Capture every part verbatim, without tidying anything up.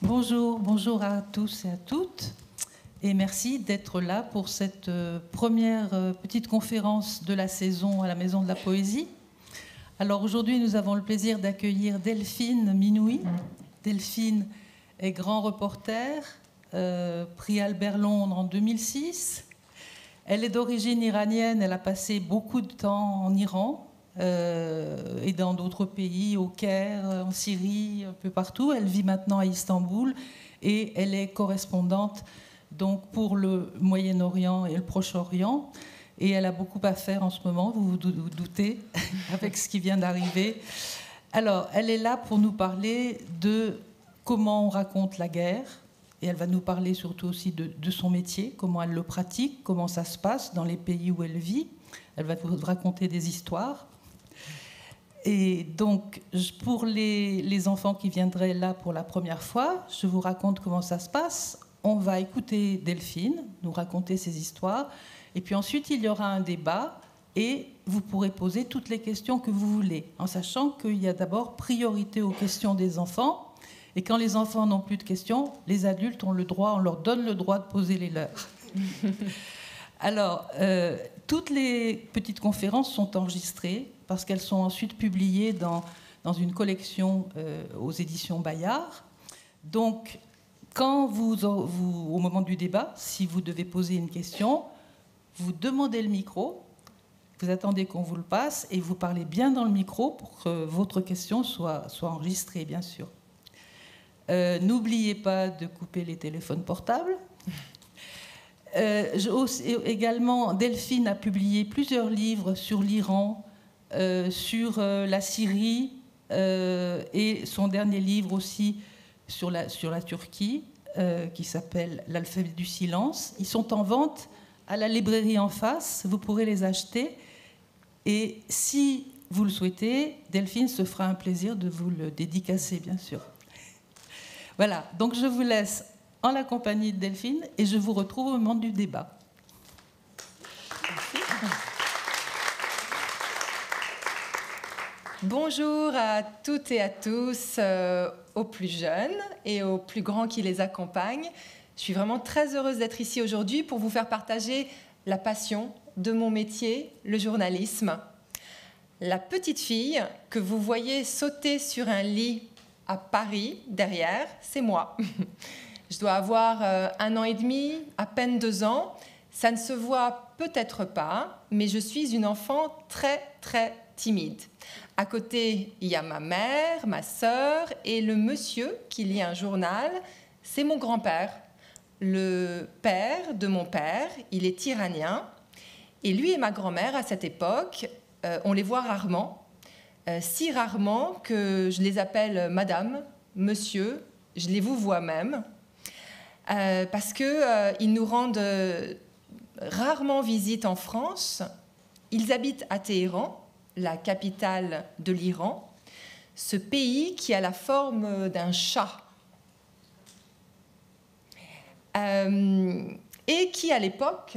Bonjour, bonjour à tous et à toutes. Et merci d'être là pour cette première petite conférence de la saison à la Maison de la Poésie. Alors aujourd'hui, nous avons le plaisir d'accueillir Delphine Minoui. Delphine est grand reporter, euh, prix Albert Londres en deux mille six. Elle est d'origine iranienne, elle a passé beaucoup de temps en Iran euh, et dans d'autres pays, au Caire, en Syrie, un peu partout. Elle vit maintenant à Istanbul et elle est correspondante donc, pour le Moyen-Orient et le Proche-Orient. Et elle a beaucoup à faire en ce moment, vous vous doutez, avec ce qui vient d'arriver. Alors, elle est là pour nous parler de comment on raconte la guerre. Et elle va nous parler surtout aussi de, de son métier, comment elle le pratique, comment ça se passe dans les pays où elle vit. Elle va vous raconter des histoires. Et donc, pour les, les enfants qui viendraient là pour la première fois, je vous raconte comment ça se passe. On va écouter Delphine nous raconter ses histoires. Et puis ensuite, il y aura un débat et vous pourrez poser toutes les questions que vous voulez, en sachant qu'il y a d'abord priorité aux questions des enfants. Et quand les enfants n'ont plus de questions, les adultes ont le droit, on leur donne le droit de poser les leurs. Alors, euh, toutes les petites conférences sont enregistrées parce qu'elles sont ensuite publiées dans, dans une collection euh, aux éditions Bayard. Donc, quand vous, vous, au moment du débat, si vous devez poser une question, vous demandez le micro, vous attendez qu'on vous le passe et vous parlez bien dans le micro pour que votre question soit, soit enregistrée, bien sûr. Euh, n'oubliez pas de couper les téléphones portables. Euh, je, aussi, également, Delphine a publié plusieurs livres sur l'Iran, euh, sur euh, la Syrie, euh, et son dernier livre aussi sur la, sur la Turquie, euh, qui s'appelle L'alphabet du silence. Ils sont en vente à la librairie en face, vous pourrez les acheter. Et si vous le souhaitez, Delphine se fera un plaisir de vous le dédicacer, bien sûr. Voilà, donc je vous laisse en la compagnie de Delphine et je vous retrouve au moment du débat. Merci. Bonjour à toutes et à tous, euh, aux plus jeunes et aux plus grands qui les accompagnent. Je suis vraiment très heureuse d'être ici aujourd'hui pour vous faire partager la passion de mon métier, le journalisme. La petite fille que vous voyez sauter sur un lit à Paris, derrière, c'est moi. Je dois avoir euh, un an et demi, à peine deux ans. Ça ne se voit peut-être pas, mais je suis une enfant très, très timide. À côté, il y a ma mère, ma sœur et le monsieur qui lit un journal. C'est mon grand-père, le père de mon père. Il est iranien. Et lui et ma grand-mère, à cette époque, euh, on les voit rarement. Euh, si rarement que je les appelle madame, monsieur, je les vous vois même, euh, parce qu'ils euh, nous rendent euh, rarement visite en France. Ils habitent à Téhéran, la capitale de l'Iran, ce pays qui a la forme d'un chat, euh, et qui, à l'époque,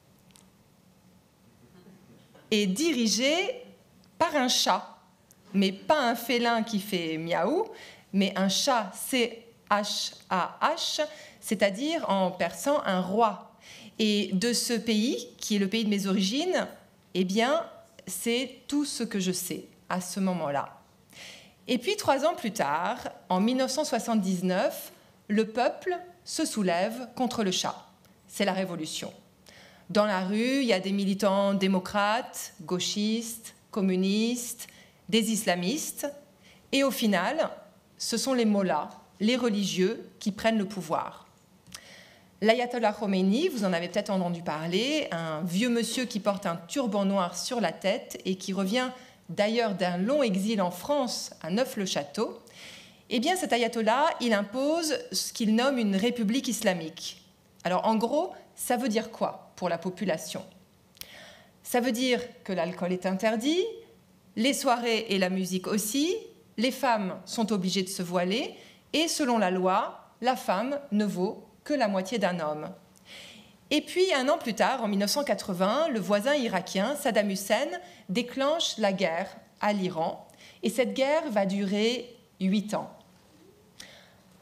est dirigé par un chat. Mais pas un félin qui fait miaou, mais un chat, C H A H, c'est-à-dire en persan un roi. Et de ce pays, qui est le pays de mes origines, eh bien, c'est tout ce que je sais à ce moment-là. Et puis, trois ans plus tard, en mille neuf cent soixante-dix-neuf, le peuple se soulève contre le chat. C'est la révolution. Dans la rue, il y a des militants démocrates, gauchistes, communistes, des islamistes, et au final, ce sont les mollahs, les religieux, qui prennent le pouvoir. L'ayatollah Khomeini, vous en avez peut-être entendu parler, un vieux monsieur qui porte un turban noir sur la tête et qui revient d'ailleurs d'un long exil en France à Neuf-le-Château. Eh bien, cet ayatollah, il impose ce qu'il nomme une république islamique. Alors, en gros, ça veut dire quoi pour la population? Ça veut dire que l'alcool est interdit, les soirées et la musique aussi, les femmes sont obligées de se voiler et selon la loi, la femme ne vaut que la moitié d'un homme. Et puis, un an plus tard, en mille neuf cent quatre-vingts, le voisin irakien, Saddam Hussein, déclenche la guerre à l'Iran et cette guerre va durer huit ans.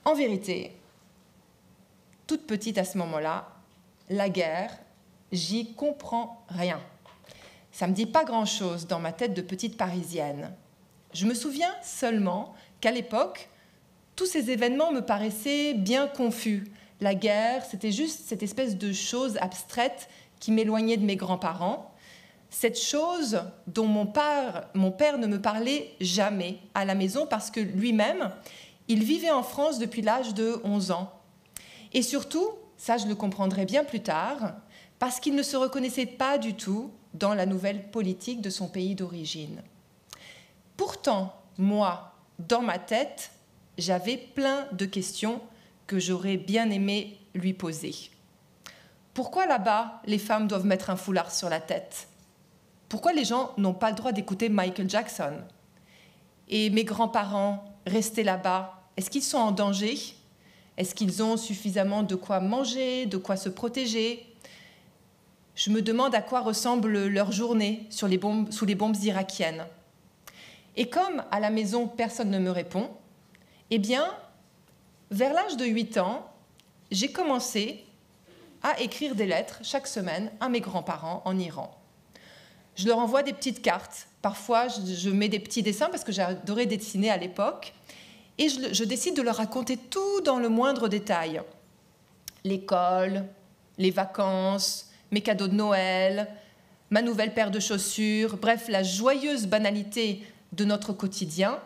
En vérité, toute petite à ce moment-là, la guerre, j'y comprends rien. Ça ne me dit pas grand-chose dans ma tête de petite Parisienne. Je me souviens seulement qu'à l'époque, tous ces événements me paraissaient bien confus. La guerre, c'était juste cette espèce de chose abstraite qui m'éloignait de mes grands-parents. Cette chose dont mon père, mon père ne me parlait jamais à la maison parce que lui-même, il vivait en France depuis l'âge de onze ans. Et surtout, ça je le comprendrai bien plus tard, parce qu'il ne se reconnaissait pas du tout dans la nouvelle politique de son pays d'origine. Pourtant, moi, dans ma tête, j'avais plein de questions que j'aurais bien aimé lui poser. Pourquoi là-bas, les femmes doivent mettre un foulard sur la tête? Pourquoi les gens n'ont pas le droit d'écouter Michael Jackson? Et mes grands-parents, restés là-bas, est-ce qu'ils sont en danger? Est-ce qu'ils ont suffisamment de quoi manger, de quoi se protéger? Je me demande à quoi ressemble leur journée sur les bombes, sous les bombes irakiennes. Et comme à la maison, personne ne me répond, eh bien, vers l'âge de huit ans, j'ai commencé à écrire des lettres chaque semaine à mes grands-parents en Iran. Je leur envoie des petites cartes. Parfois, je mets des petits dessins parce que j'adorais dessiner à l'époque. Et je, je décide de leur raconter tout dans le moindre détail. L'école, les vacances, mes cadeaux de Noël, ma nouvelle paire de chaussures, bref, la joyeuse banalité de notre quotidien,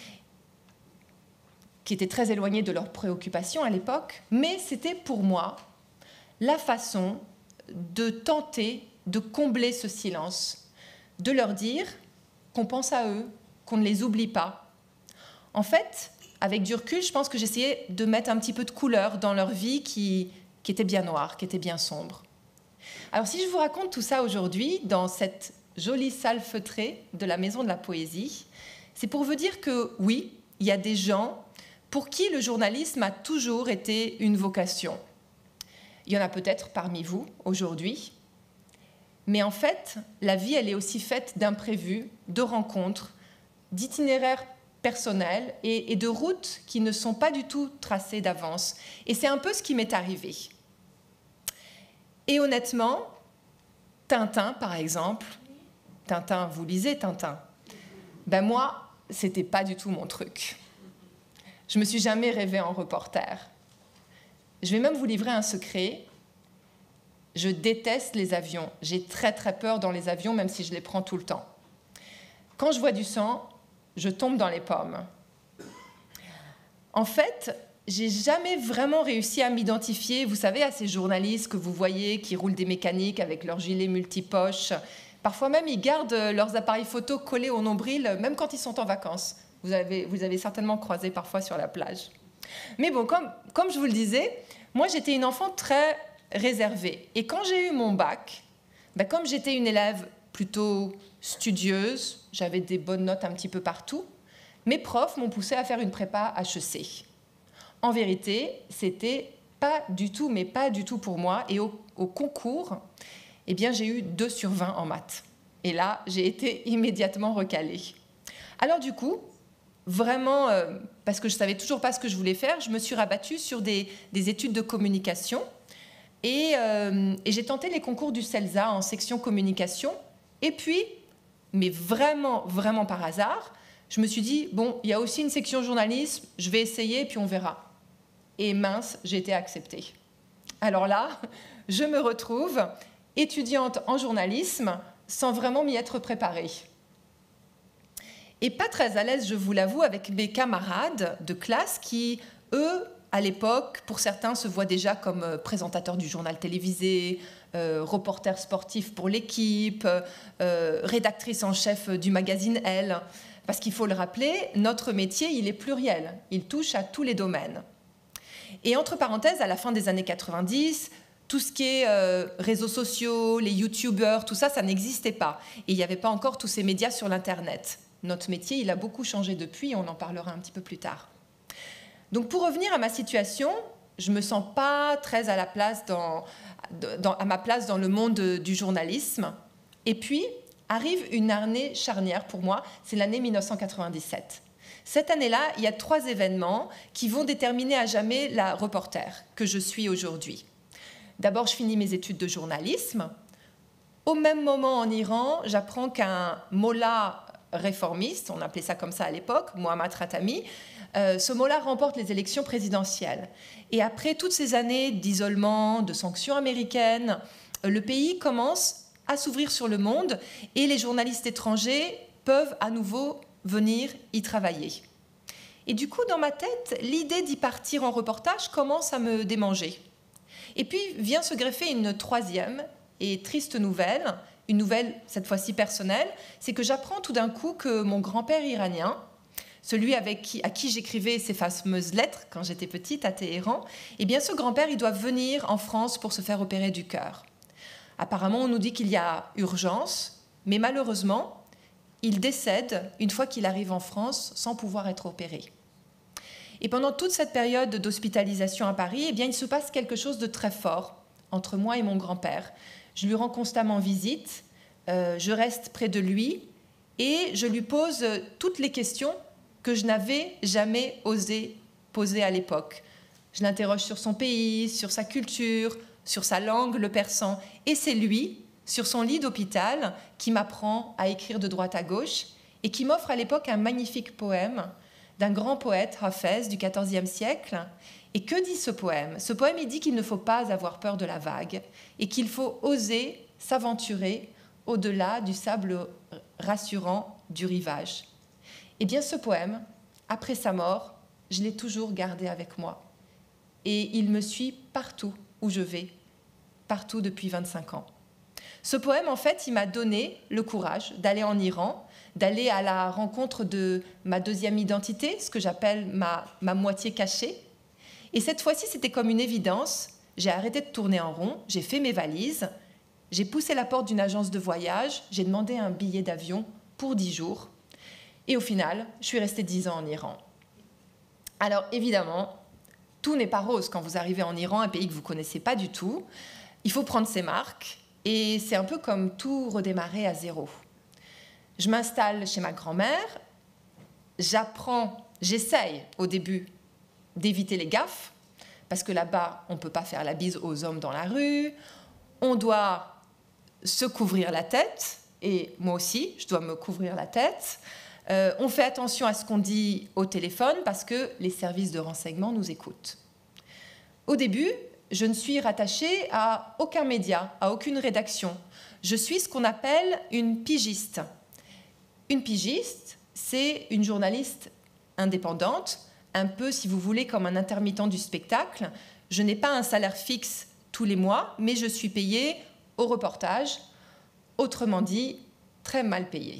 qui était très éloignée de leurs préoccupations à l'époque, mais c'était pour moi la façon de tenter de combler ce silence, de leur dire qu'on pense à eux, qu'on ne les oublie pas. En fait, avec du recul, je pense que j'essayais de mettre un petit peu de couleur dans leur vie qui, qui était bien noire, qui était bien sombre. Alors si je vous raconte tout ça aujourd'hui, dans cette jolie salle feutrée de la Maison de la Poésie, c'est pour vous dire que oui, il y a des gens pour qui le journalisme a toujours été une vocation. Il y en a peut-être parmi vous aujourd'hui, mais en fait, la vie, elle est aussi faite d'imprévus, de rencontres, d'itinéraires personnels et, et de routes qui ne sont pas du tout tracées d'avance. Et c'est un peu ce qui m'est arrivé. Et honnêtement, Tintin, par exemple, Tintin, vous lisez Tintin? Ben moi, c'était pas du tout mon truc. Je me suis jamais rêvée en reporter. Je vais même vous livrer un secret. Je déteste les avions. J'ai très très peur dans les avions, même si je les prends tout le temps. Quand je vois du sang, je tombe dans les pommes. En fait, j'ai jamais vraiment réussi à m'identifier, vous savez, à ces journalistes que vous voyez qui roulent des mécaniques avec leurs gilets multipoches. Parfois même, ils gardent leurs appareils photo collés au nombril, même quand ils sont en vacances. Vous avez, vous avez certainement croisé parfois sur la plage. Mais bon, comme, comme je vous le disais, moi j'étais une enfant très réservée. Et quand j'ai eu mon bac, ben, comme j'étais une élève plutôt studieuse, j'avais des bonnes notes un petit peu partout, mes profs m'ont poussée à faire une prépa H E C. En vérité, c'était pas du tout, mais pas du tout pour moi. Et au, au concours, eh bien, j'ai eu deux sur vingt en maths. Et là, j'ai été immédiatement recalée. Alors du coup, vraiment, euh, parce que je ne savais toujours pas ce que je voulais faire, je me suis rabattue sur des, des études de communication. Et, euh, et j'ai tenté les concours du CELSA en section communication. Et puis, mais vraiment, vraiment par hasard, je me suis dit, bon, il y a aussi une section journalisme, je vais essayer et puis on verra. Et mince, j'ai été acceptée. Alors là, je me retrouve étudiante en journalisme sans vraiment m'y être préparée. Et pas très à l'aise, je vous l'avoue, avec mes camarades de classe qui, eux, à l'époque, pour certains, se voient déjà comme euh, présentateurs du journal télévisé, euh, reporters sportifs pour l'équipe, euh, rédactrice en chef du magazine Elle. Parce qu'il faut le rappeler, notre métier, il est pluriel. Il touche à tous les domaines. Et entre parenthèses, à la fin des années quatre-vingt-dix, tout ce qui est euh, réseaux sociaux, les youtubeurs, tout ça, ça n'existait pas. Et il n'y avait pas encore tous ces médias sur l'Internet. Notre métier, il a beaucoup changé depuis, on en parlera un petit peu plus tard. Donc pour revenir à ma situation, je ne me sens pas très à, la place dans, dans, à ma place dans le monde du journalisme. Et puis arrive une année charnière pour moi, c'est l'année mille neuf cent quatre-vingt-dix-sept. Cette année-là, il y a trois événements qui vont déterminer à jamais la reporter que je suis aujourd'hui. D'abord, je finis mes études de journalisme. Au même moment, en Iran, j'apprends qu'un mollah réformiste, on appelait ça comme ça à l'époque, Mohammad Khatami, euh, ce mollah remporte les élections présidentielles. Et après toutes ces années d'isolement, de sanctions américaines, le pays commence à s'ouvrir sur le monde et les journalistes étrangers peuvent à nouveau venir y travailler. Et du coup, dans ma tête, l'idée d'y partir en reportage commence à me démanger. Et puis vient se greffer une troisième et triste nouvelle, une nouvelle cette fois-ci personnelle, c'est que j'apprends tout d'un coup que mon grand-père iranien, celui avec qui, à qui j'écrivais ces fameuses lettres quand j'étais petite à Téhéran, eh bien ce grand-père, il doit venir en France pour se faire opérer du cœur. Apparemment, on nous dit qu'il y a urgence, mais malheureusement, il décède une fois qu'il arrive en France sans pouvoir être opéré. Et pendant toute cette période d'hospitalisation à Paris, eh bien, il se passe quelque chose de très fort entre moi et mon grand-père. Je lui rends constamment visite, euh, je reste près de lui et je lui pose toutes les questions que je n'avais jamais osé poser à l'époque. Je l'interroge sur son pays, sur sa culture, sur sa langue, le persan. Et c'est lui, sur son lit d'hôpital, qui m'apprend à écrire de droite à gauche et qui m'offre à l'époque un magnifique poème d'un grand poète, Hafez, du quatorzième siècle. Et que dit ce poème? Ce poème, il dit qu'il ne faut pas avoir peur de la vague et qu'il faut oser s'aventurer au-delà du sable rassurant du rivage. Eh bien, ce poème, après sa mort, je l'ai toujours gardé avec moi. Et il me suit partout où je vais, partout depuis vingt-cinq ans. Ce poème, en fait, il m'a donné le courage d'aller en Iran, d'aller à la rencontre de ma deuxième identité, ce que j'appelle ma, ma moitié cachée. Et cette fois-ci, c'était comme une évidence. J'ai arrêté de tourner en rond, j'ai fait mes valises, j'ai poussé la porte d'une agence de voyage, j'ai demandé un billet d'avion pour dix jours. Et au final, je suis restée dix ans en Iran. Alors évidemment, tout n'est pas rose quand vous arrivez en Iran, un pays que vous ne connaissez pas du tout. Il faut prendre ses marques et c'est un peu comme tout redémarrer à zéro. Je m'installe chez ma grand-mère, j'apprends, j'essaye au début d'éviter les gaffes, parce que là-bas, on ne peut pas faire la bise aux hommes dans la rue, on doit se couvrir la tête, et moi aussi, je dois me couvrir la tête. Euh, on fait attention à ce qu'on dit au téléphone, parce que les services de renseignement nous écoutent. Au début, je ne suis rattachée à aucun média, à aucune rédaction. Je suis ce qu'on appelle une pigiste. Une pigiste, c'est une journaliste indépendante, un peu, si vous voulez, comme un intermittent du spectacle. Je n'ai pas un salaire fixe tous les mois, mais je suis payée au reportage, autrement dit, très mal payée.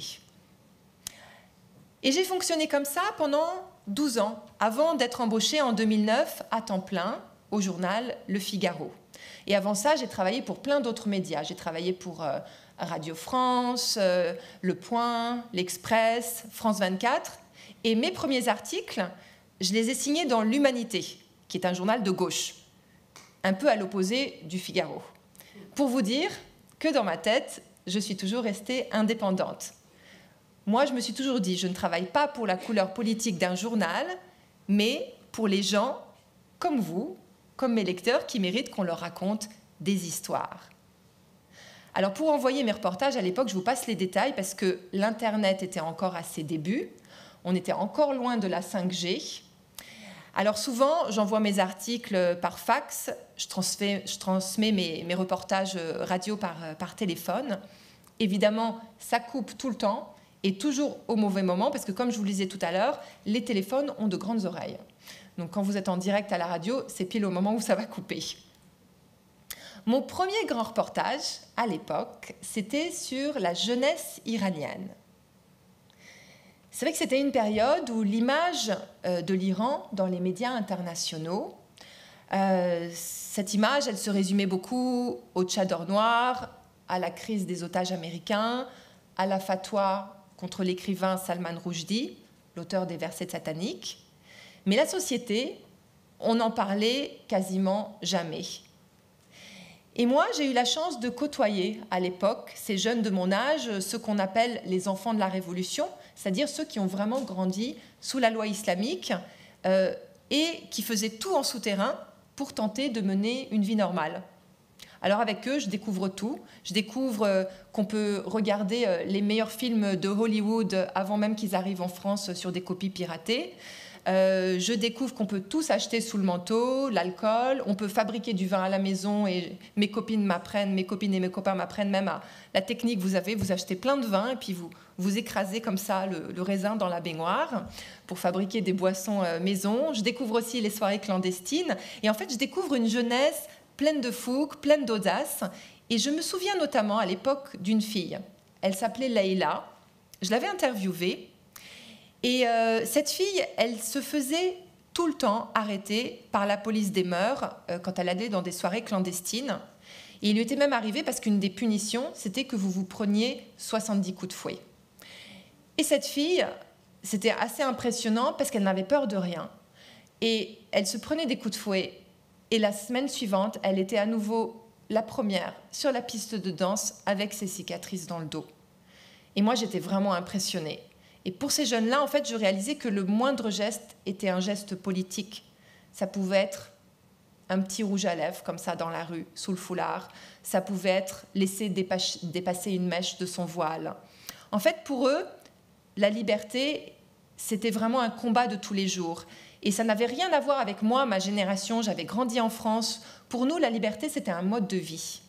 Et j'ai fonctionné comme ça pendant douze ans, avant d'être embauchée en deux mille neuf à temps plein au journal Le Figaro. Et avant ça, j'ai travaillé pour plein d'autres médias. J'ai travaillé pour euh, Radio France, euh, Le Point, L'Express, France vingt-quatre. Et mes premiers articles, je les ai signés dans L'Humanité, qui est un journal de gauche, un peu à l'opposé du Figaro. Pour vous dire que dans ma tête, je suis toujours restée indépendante. Moi, je me suis toujours dit, je ne travaille pas pour la couleur politique d'un journal, mais pour les gens comme vous, comme mes lecteurs, qui méritent qu'on leur raconte des histoires. Alors, pour envoyer mes reportages, à l'époque, je vous passe les détails parce que l'Internet était encore à ses débuts. On était encore loin de la cinq G. Alors, souvent, j'envoie mes articles par fax. Je transmets, je transmets mes, mes reportages radio par, par téléphone. Évidemment, ça coupe tout le temps et toujours au mauvais moment parce que, comme je vous le disais tout à l'heure, les téléphones ont de grandes oreilles. Donc, quand vous êtes en direct à la radio, c'est pile au moment où ça va couper. Mon premier grand reportage, à l'époque, c'était sur la jeunesse iranienne. C'est vrai que c'était une période où l'image de l'Iran dans les médias internationaux, euh, cette image, elle se résumait beaucoup au tchador noir, à la crise des otages américains, à la fatwa contre l'écrivain Salman Rushdie, l'auteur des versets sataniques. Mais la société, on n'en parlait quasiment jamais. Et moi, j'ai eu la chance de côtoyer à l'époque ces jeunes de mon âge, ceux qu'on appelle les enfants de la Révolution, c'est-à-dire ceux qui ont vraiment grandi sous la loi islamique euh, et qui faisaient tout en souterrain pour tenter de mener une vie normale. Alors avec eux, je découvre tout. Je découvre euh, qu'on peut regarder euh, les meilleurs films de Hollywood avant même qu'ils arrivent en France sur des copies piratées. Euh, je découvre qu'on peut tout s'acheter sous le manteau, l'alcool, on peut fabriquer du vin à la maison et mes copines m'apprennent, mes copines et mes copains m'apprennent même à la technique. Vous avez, vous achetez plein de vin et puis vous, vous écrasez comme ça le, le raisin dans la baignoire pour fabriquer des boissons euh, maison. Je découvre aussi les soirées clandestines et en fait je découvre une jeunesse pleine de fougue, pleine d'audace. Et je me souviens notamment à l'époque d'une fille. Elle s'appelait Leïla. Je l'avais interviewée. Et euh, cette fille, elle se faisait tout le temps arrêter par la police des mœurs euh, quand elle allait dans des soirées clandestines. Et il lui était même arrivé, parce qu'une des punitions, c'était que vous vous preniez soixante-dix coups de fouet. Et cette fille, c'était assez impressionnant parce qu'elle n'avait peur de rien. Et elle se prenait des coups de fouet. Et la semaine suivante, elle était à nouveau la première sur la piste de danse avec ses cicatrices dans le dos. Et moi, j'étais vraiment impressionnée. Et pour ces jeunes-là, en fait, je réalisais que le moindre geste était un geste politique. Ça pouvait être un petit rouge à lèvres, comme ça, dans la rue, sous le foulard. Ça pouvait être laisser dépasser une mèche de son voile. En fait, pour eux, la liberté, c'était vraiment un combat de tous les jours. Et ça n'avait rien à voir avec moi, ma génération. J'avais grandi en France. Pour nous, la liberté, c'était un mode de vie.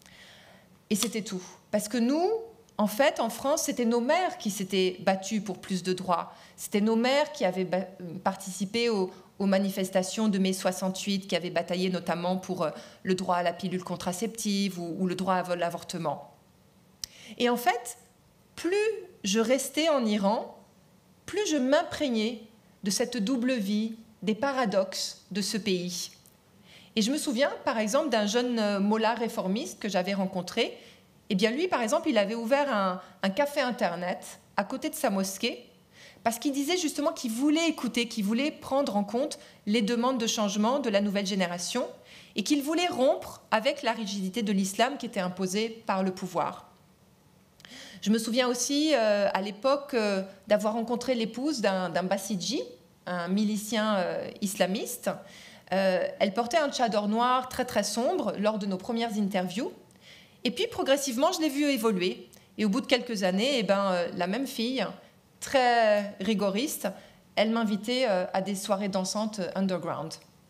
Et c'était tout. Parce que nous... En fait, en France, c'était nos mères qui s'étaient battues pour plus de droits. C'était nos mères qui avaient participé aux, aux manifestations de mai soixante-huit, qui avaient bataillé notamment pour le droit à la pilule contraceptive ou, ou le droit à l'avortement. Et en fait, plus je restais en Iran, plus je m'imprégnais de cette double vie, des paradoxes de ce pays. Et je me souviens, par exemple, d'un jeune mollah réformiste que j'avais rencontré. Eh bien, lui, par exemple, il avait ouvert un, un café Internet à côté de sa mosquée parce qu'il disait justement qu'il voulait écouter, qu'il voulait prendre en compte les demandes de changement de la nouvelle génération et qu'il voulait rompre avec la rigidité de l'islam qui était imposée par le pouvoir. Je me souviens aussi, euh, à l'époque, euh, d'avoir rencontré l'épouse d'un, d'un Bassidji, un milicien euh, islamiste. Euh, elle portait un tchador noir très, très sombre lors de nos premières interviews. Et puis, progressivement, je l'ai vue évoluer. Et au bout de quelques années, eh ben, euh, la même fille, très rigoriste, elle m'invitait euh, à des soirées dansantes underground.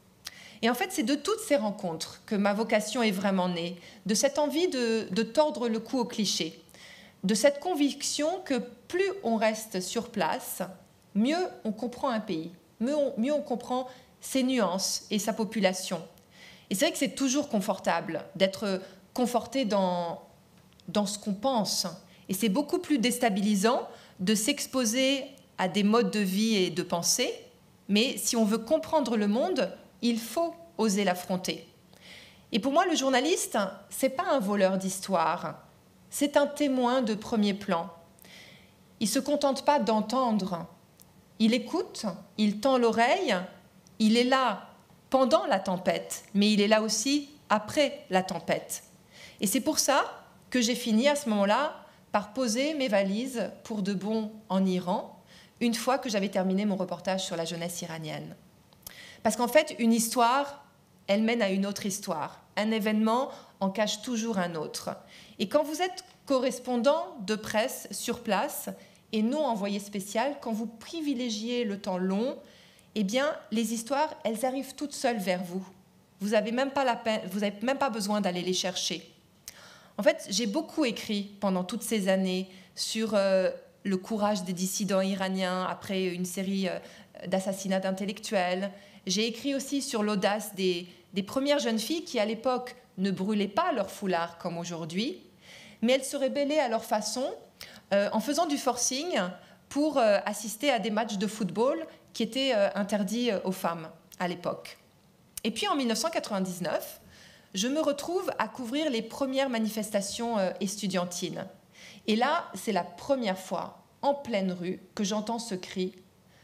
Et en fait, c'est de toutes ces rencontres que ma vocation est vraiment née, de cette envie de, de tordre le cou aux clichés, de cette conviction que plus on reste sur place, mieux on comprend un pays, mieux on, mieux on comprend ses nuances et sa population. Et c'est vrai que c'est toujours confortable d'être conforté dans, dans ce qu'on pense. Et c'est beaucoup plus déstabilisant de s'exposer à des modes de vie et de pensée. Mais si on veut comprendre le monde, il faut oser l'affronter. Et pour moi, le journaliste, ce n'est pas un voleur d'histoire. C'est un témoin de premier plan. Il ne se contente pas d'entendre. Il écoute, il tend l'oreille. Il est là pendant la tempête, mais il est là aussi après la tempête. Et c'est pour ça que j'ai fini à ce moment-là par poser mes valises pour de bon en Iran, une fois que j'avais terminé mon reportage sur la jeunesse iranienne. Parce qu'en fait, une histoire, elle mène à une autre histoire. Un événement en cache toujours un autre. Et quand vous êtes correspondant de presse sur place et non envoyé spécial, quand vous privilégiez le temps long, eh bien, les histoires, elles arrivent toutes seules vers vous. Vous n'avez même pas la peine, vous n'avez même pas besoin d'aller les chercher. En fait, j'ai beaucoup écrit pendant toutes ces années sur euh, le courage des dissidents iraniens après une série euh, d'assassinats d'intellectuels. J'ai écrit aussi sur l'audace des, des premières jeunes filles qui, à l'époque, ne brûlaient pas leur foulard comme aujourd'hui, mais elles se rebellaient à leur façon euh, en faisant du forcing pour euh, assister à des matchs de football qui étaient euh, interdits aux femmes à l'époque. Et puis en mille neuf cent quatre-vingt-dix-neuf, je me retrouve à couvrir les premières manifestations euh, estudiantines. Et là, c'est la première fois, en pleine rue, que j'entends ce cri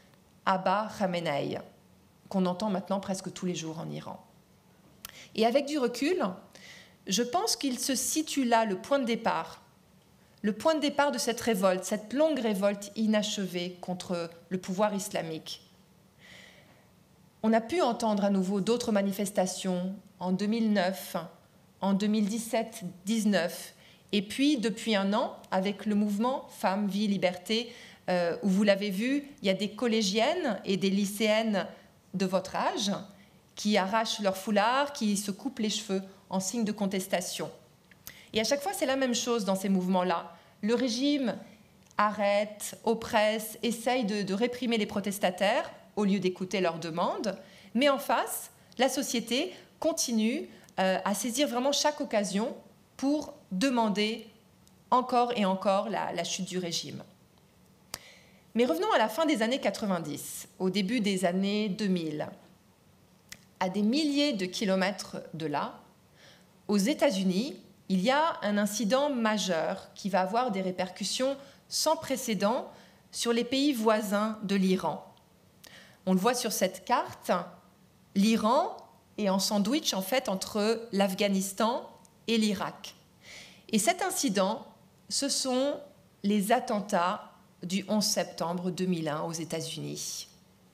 « Abba Khamenei », qu'on entend maintenant presque tous les jours en Iran. Et avec du recul, je pense qu'il se situe là le point de départ, le point de départ de cette révolte, cette longue révolte inachevée contre le pouvoir islamique. On a pu entendre à nouveau d'autres manifestations en deux mille neuf, en deux mille dix-sept dix-neuf, et puis depuis un an, avec le mouvement Femmes, Vie, Liberté, euh, où vous l'avez vu, il y a des collégiennes et des lycéennes de votre âge qui arrachent leur foulard, qui se coupent les cheveux en signe de contestation. Et à chaque fois, c'est la même chose dans ces mouvements-là. Le régime arrête, oppresse, essaye de, de réprimer les protestataires au lieu d'écouter leurs demandes, mais en face, la société continue euh, à saisir vraiment chaque occasion pour demander encore et encore la, la chute du régime. Mais revenons à la fin des années quatre-vingt-dix, au début des années deux mille. À des milliers de kilomètres de là, aux États-Unis, il y a un incident majeur qui va avoir des répercussions sans précédent sur les pays voisins de l'Iran. On le voit sur cette carte, l'Iran est en sandwich en fait entre l'Afghanistan et l'Irak. Et cet incident, ce sont les attentats du onze septembre deux mille un aux États-Unis.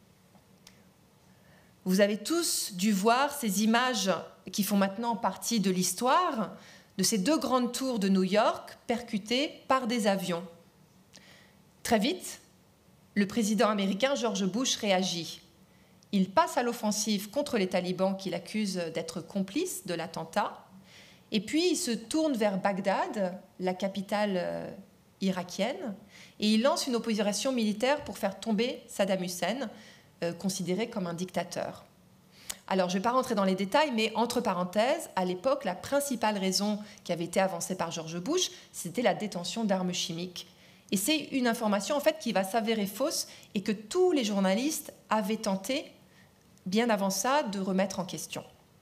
Vous avez tous dû voir ces images qui font maintenant partie de l'histoire de ces deux grandes tours de New York percutées par des avions. Très vite, le président américain George Bush réagit. Il passe à l'offensive contre les talibans qu'il accuse d'être complices de l'attentat, et puis il se tourne vers Bagdad, la capitale irakienne, et il lance une opération militaire pour faire tomber Saddam Hussein, euh, considéré comme un dictateur. Alors, je ne vais pas rentrer dans les détails, mais entre parenthèses, à l'époque, la principale raison qui avait été avancée par George Bush, c'était la détention d'armes chimiques. Et c'est une information, en fait, qui va s'avérer fausse et que tous les journalistes avaient tenté, bien avant ça, de remettre en question.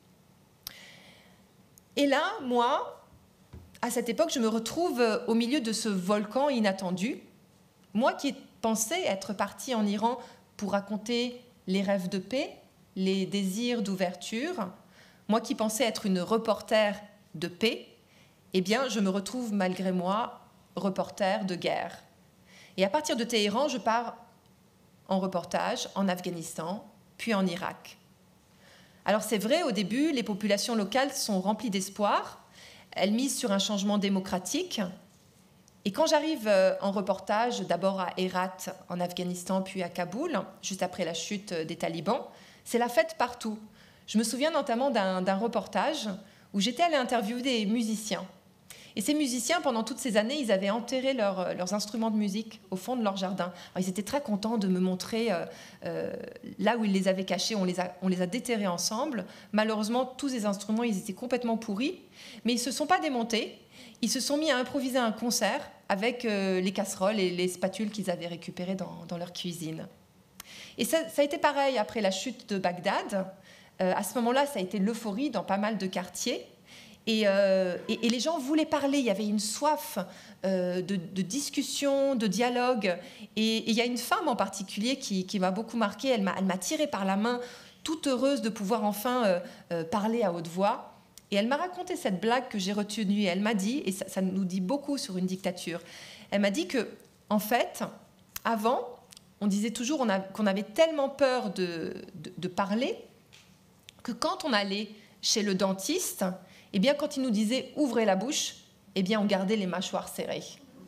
Et là, moi, à cette époque, je me retrouve au milieu de ce volcan inattendu. Moi qui pensais être partie en Iran pour raconter les rêves de paix, les désirs d'ouverture, moi qui pensais être une reporter de paix, eh bien, je me retrouve malgré moi reporter de guerre. Et à partir de Téhéran, je pars en reportage en Afghanistan, puis en Irak. Alors c'est vrai, au début, les populations locales sont remplies d'espoir, elles misent sur un changement démocratique. Et quand j'arrive en reportage, d'abord à Herat en Afghanistan, puis à Kaboul, juste après la chute des talibans, c'est la fête partout. Je me souviens notamment d'un, d'un reportage où j'étais allée interviewer des musiciens. Et ces musiciens, pendant toutes ces années, ils avaient enterré leur, leurs instruments de musique au fond de leur jardin. Alors, ils étaient très contents de me montrer euh, euh, là où ils les avaient cachés. On les a, on les a déterrés ensemble. Malheureusement, tous ces instruments, ils étaient complètement pourris. Mais ils ne se sont pas démontés. Ils se sont mis à improviser un concert avec euh, les casseroles et les spatules qu'ils avaient récupérées dans, dans leur cuisine. Et ça, ça a été pareil après la chute de Bagdad. Euh, à ce moment-là, ça a été l'euphorie dans pas mal de quartiers. Et, euh, et, et les gens voulaient parler. Il y avait une soif euh, de, de discussion, de dialogue. Et, et il y a une femme en particulier qui, qui m'a beaucoup marquée. Elle m'a, elle m'a tirée par la main, toute heureuse de pouvoir enfin euh, euh, parler à haute voix. Et elle m'a raconté cette blague que j'ai retenue. Elle m'a dit, et ça, ça nous dit beaucoup sur une dictature, elle m'a dit que, en fait, avant, on disait toujours on a, qu'on avait tellement peur de, de, de parler que quand on allait chez le dentiste, eh bien, quand il nous disait « ouvrez la bouche », eh bien, on gardait les mâchoires serrées.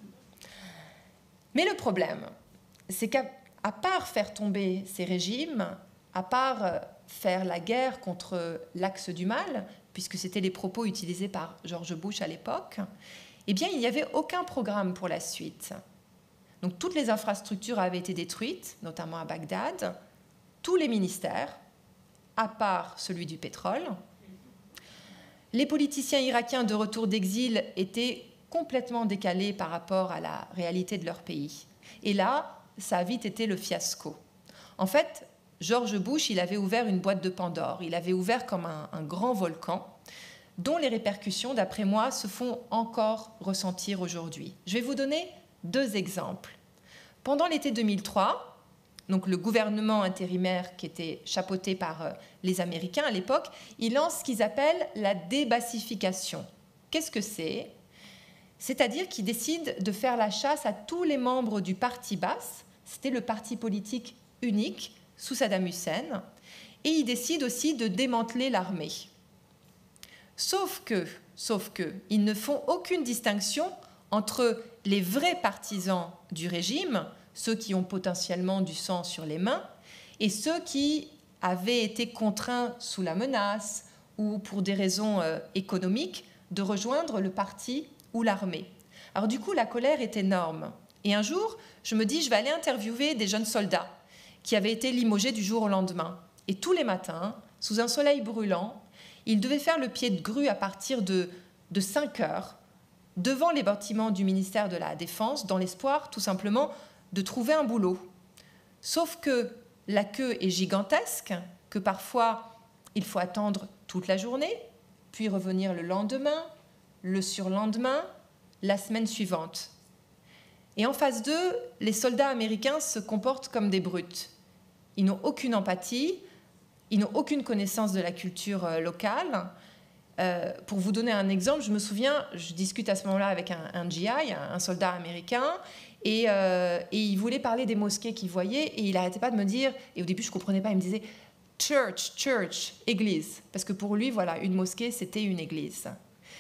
Mais le problème, c'est qu'à à part faire tomber ces régimes, à part faire la guerre contre l'axe du mal, puisque c'était les propos utilisés par George Bush à l'époque, eh bien, il n'y avait aucun programme pour la suite. Donc, toutes les infrastructures avaient été détruites, notamment à Bagdad, tous les ministères, à part celui du pétrole. Les politiciens irakiens de retour d'exil étaient complètement décalés par rapport à la réalité de leur pays. Et là, ça a vite été le fiasco. En fait, George Bush, il avait ouvert une boîte de Pandore. Il avait ouvert comme un, un grand volcan dont les répercussions, d'après moi, se font encore ressentir aujourd'hui. Je vais vous donner deux exemples. Pendant l'été deux mille trois, donc le gouvernement intérimaire qui était chapeauté par les Américains à l'époque, il lance ce qu'ils appellent la débassification. Qu'est-ce que c'est ? C'est-à-dire qu'il décide de faire la chasse à tous les membres du parti Baas, c'était le parti politique unique sous Saddam Hussein, et il décide aussi de démanteler l'armée. Sauf que, sauf que, ils ne font aucune distinction entre les vrais partisans du régime, ceux qui ont potentiellement du sang sur les mains, et ceux qui avaient été contraints sous la menace ou pour des raisons euh, économiques de rejoindre le parti ou l'armée. Alors du coup, la colère est énorme. Et un jour, je me dis, je vais aller interviewer des jeunes soldats qui avaient été limogés du jour au lendemain. Et tous les matins, sous un soleil brûlant, ils devaient faire le pied de grue à partir de, de cinq heures devant les bâtiments du ministère de la Défense dans l'espoir tout simplement de trouver un boulot. Sauf que la queue est gigantesque, que parfois il faut attendre toute la journée, puis revenir le lendemain, le surlendemain, la semaine suivante. Et en face d'eux, les soldats américains se comportent comme des brutes. Ils n'ont aucune empathie, ils n'ont aucune connaissance de la culture euh, locale. Euh, pour vous donner un exemple, je me souviens, je discute à ce moment-là avec un, un G I, un soldat américain, et, euh, et il voulait parler des mosquées qu'il voyait, et il n'arrêtait pas de me dire, et au début je ne comprenais pas, il me disait « church, church, église », parce que pour lui, voilà, une mosquée, c'était une église.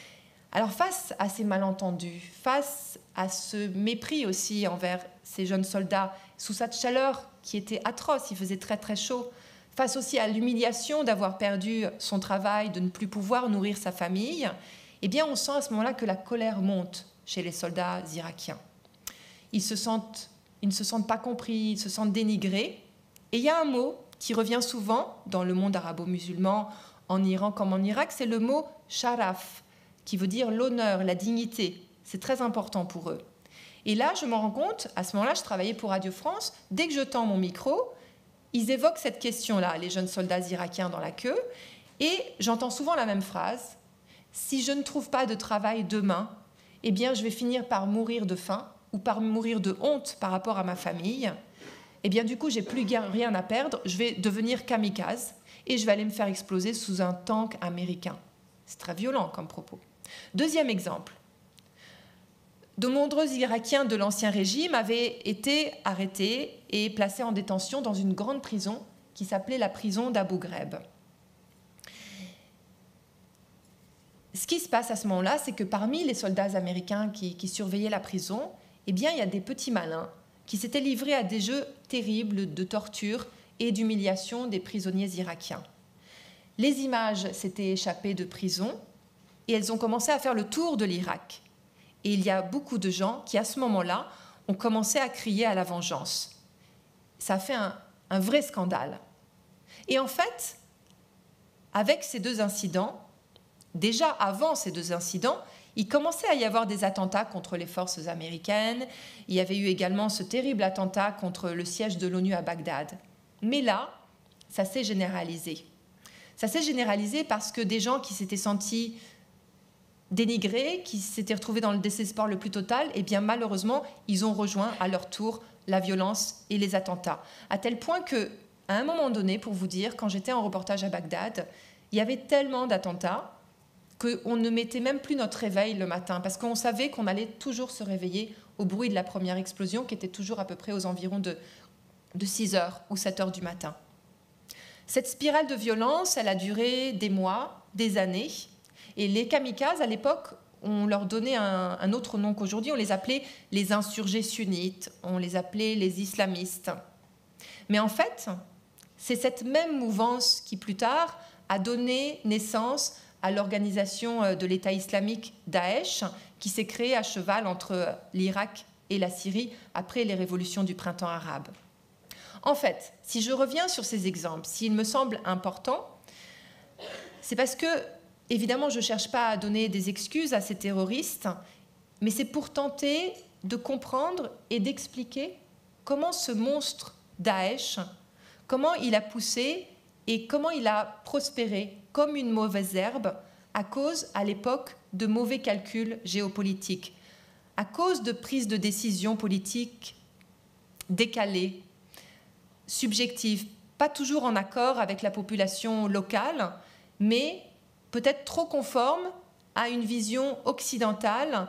Alors face à ces malentendus, face à ce mépris aussi envers ces jeunes soldats, sous cette chaleur qui était atroce, il faisait très très chaud, face aussi à l'humiliation d'avoir perdu son travail, de ne plus pouvoir nourrir sa famille, eh bien on sent à ce moment-là que la colère monte chez les soldats irakiens. Ils, se sentent, ils ne se sentent pas compris, ils se sentent dénigrés. Et il y a un mot qui revient souvent dans le monde arabo-musulman, en Iran comme en Irak, c'est le mot « sharaf », qui veut dire l'honneur, la dignité. C'est très important pour eux. Et là, je m'en rends compte, à ce moment-là, je travaillais pour Radio France, dès que je tends mon micro, ils évoquent cette question-là, les jeunes soldats irakiens dans la queue, et j'entends souvent la même phrase, « Si je ne trouve pas de travail demain, eh bien, je vais finir par mourir de faim ou par mourir de honte par rapport à ma famille. Eh bien, du coup, j'ai plus rien à perdre, je vais devenir kamikaze et je vais aller me faire exploser sous un tank américain. » C'est très violent comme propos. Deuxième exemple. De nombreux Irakiens de l'Ancien Régime avaient été arrêtés et placés en détention dans une grande prison qui s'appelait la prison d'Abu Ghraib. Ce qui se passe à ce moment-là, c'est que parmi les soldats américains qui, qui surveillaient la prison, eh bien, il y a des petits malins qui s'étaient livrés à des jeux terribles de torture et d'humiliation des prisonniers irakiens. Les images s'étaient échappées de prison et elles ont commencé à faire le tour de l'Irak. Et il y a beaucoup de gens qui, à ce moment-là, ont commencé à crier à la vengeance. Ça a fait un, un vrai scandale. Et en fait, avec ces deux incidents, déjà avant ces deux incidents, il commençait à y avoir des attentats contre les forces américaines. Il y avait eu également ce terrible attentat contre le siège de l'ONU à Bagdad. Mais là, ça s'est généralisé. Ça s'est généralisé parce que des gens qui s'étaient sentis dénigrés, qui s'étaient retrouvés dans le désespoir le plus total, eh bien malheureusement, ils ont rejoint à leur tour la violence et les attentats. À tel point que, à un moment donné, pour vous dire, quand j'étais en reportage à Bagdad, il y avait tellement d'attentats qu'on ne mettait même plus notre réveil le matin, parce qu'on savait qu'on allait toujours se réveiller au bruit de la première explosion, qui était toujours à peu près aux environs de, de six heures ou sept heures du matin. Cette spirale de violence, elle a duré des mois, des années, et les kamikazes, à l'époque, on leur donnait un, un autre nom qu'aujourd'hui, on les appelait les insurgés sunnites, on les appelait les islamistes. Mais en fait, c'est cette même mouvance qui, plus tard, a donné naissance à l'organisation de l'État islamique Daesh, qui s'est créée à cheval entre l'Irak et la Syrie après les révolutions du printemps arabe. En fait, si je reviens sur ces exemples, s'ils me semblent importants, c'est parce que, évidemment, je ne cherche pas à donner des excuses à ces terroristes, mais c'est pour tenter de comprendre et d'expliquer comment ce monstre Daesh, comment il a poussé et comment il a prospéré comme une mauvaise herbe à cause, à l'époque, de mauvais calculs géopolitiques, à cause de prises de décisions politiques décalées, subjectives, pas toujours en accord avec la population locale, mais peut-être trop conformes à une vision occidentale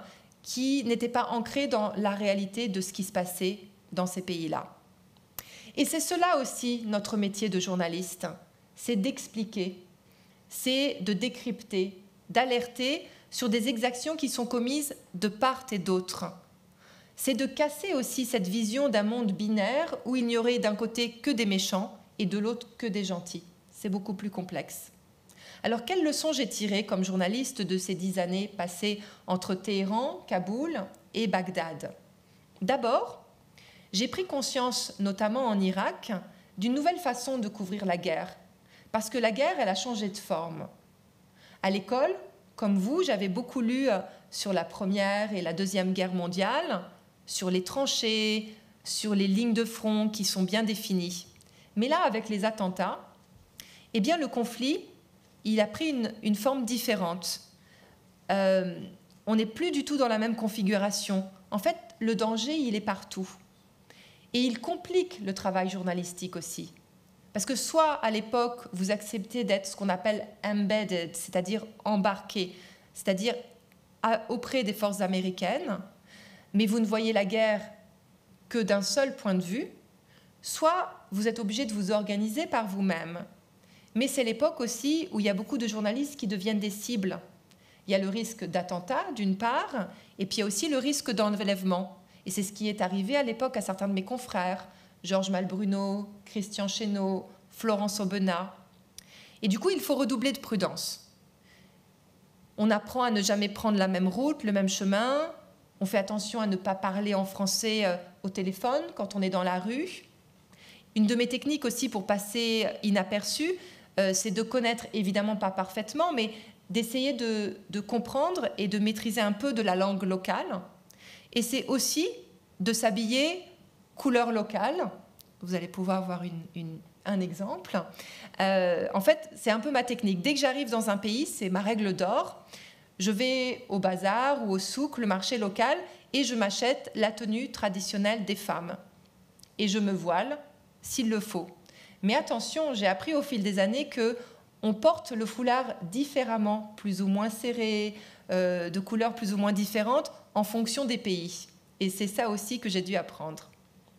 qui n'étaient pas ancrés dans la réalité de ce qui se passait dans ces pays-là. Et c'est cela aussi notre métier de journaliste, c'est d'expliquer, c'est de décrypter, d'alerter sur des exactions qui sont commises de part et d'autre. C'est de casser aussi cette vision d'un monde binaire où il n'y aurait d'un côté que des méchants et de l'autre que des gentils. C'est beaucoup plus complexe. Alors, quelles leçons j'ai tirées comme journaliste de ces dix années passées entre Téhéran, Kaboul et Bagdad? D'abord, j'ai pris conscience, notamment en Irak, d'une nouvelle façon de couvrir la guerre, parce que la guerre, elle a changé de forme. À l'école, comme vous, j'avais beaucoup lu sur la Première et la Deuxième Guerre mondiale, sur les tranchées, sur les lignes de front qui sont bien définies. Mais là, avec les attentats, eh bien, le conflit, il a pris une, une forme différente. Euh, on n'est plus du tout dans la même configuration. En fait, le danger, il est partout. Et il complique le travail journalistique aussi. Parce que soit, à l'époque, vous acceptez d'être ce qu'on appelle « embedded », c'est-à-dire embarqué, c'est-à-dire auprès des forces américaines, mais vous ne voyez la guerre que d'un seul point de vue, soit vous êtes obligé de vous organiser par vous-même. Mais c'est l'époque aussi où il y a beaucoup de journalistes qui deviennent des cibles. Il y a le risque d'attentat, d'une part, et puis il y a aussi le risque d'enlèvement. Et c'est ce qui est arrivé à l'époque à certains de mes confrères, Georges Malbruno, Christian Chesneau, Florence Aubenas. Et du coup, il faut redoubler de prudence. On apprend à ne jamais prendre la même route, le même chemin. On fait attention à ne pas parler en français au téléphone quand on est dans la rue. Une de mes techniques aussi pour passer inaperçu, euh, c'est de connaître, évidemment pas parfaitement, mais d'essayer de, de comprendre et de maîtriser un peu de la langue locale. Et c'est aussi de s'habiller couleur locale. Vous allez pouvoir voir une, une, un exemple. Euh, en fait, c'est un peu ma technique. Dès que j'arrive dans un pays, c'est ma règle d'or. Je vais au bazar ou au souk, le marché local, et je m'achète la tenue traditionnelle des femmes. Et je me voile s'il le faut. Mais attention, j'ai appris au fil des années qu'on porte le foulard différemment, plus ou moins serré, euh, de couleurs plus ou moins différentes, en fonction des pays. Et c'est ça aussi que j'ai dû apprendre.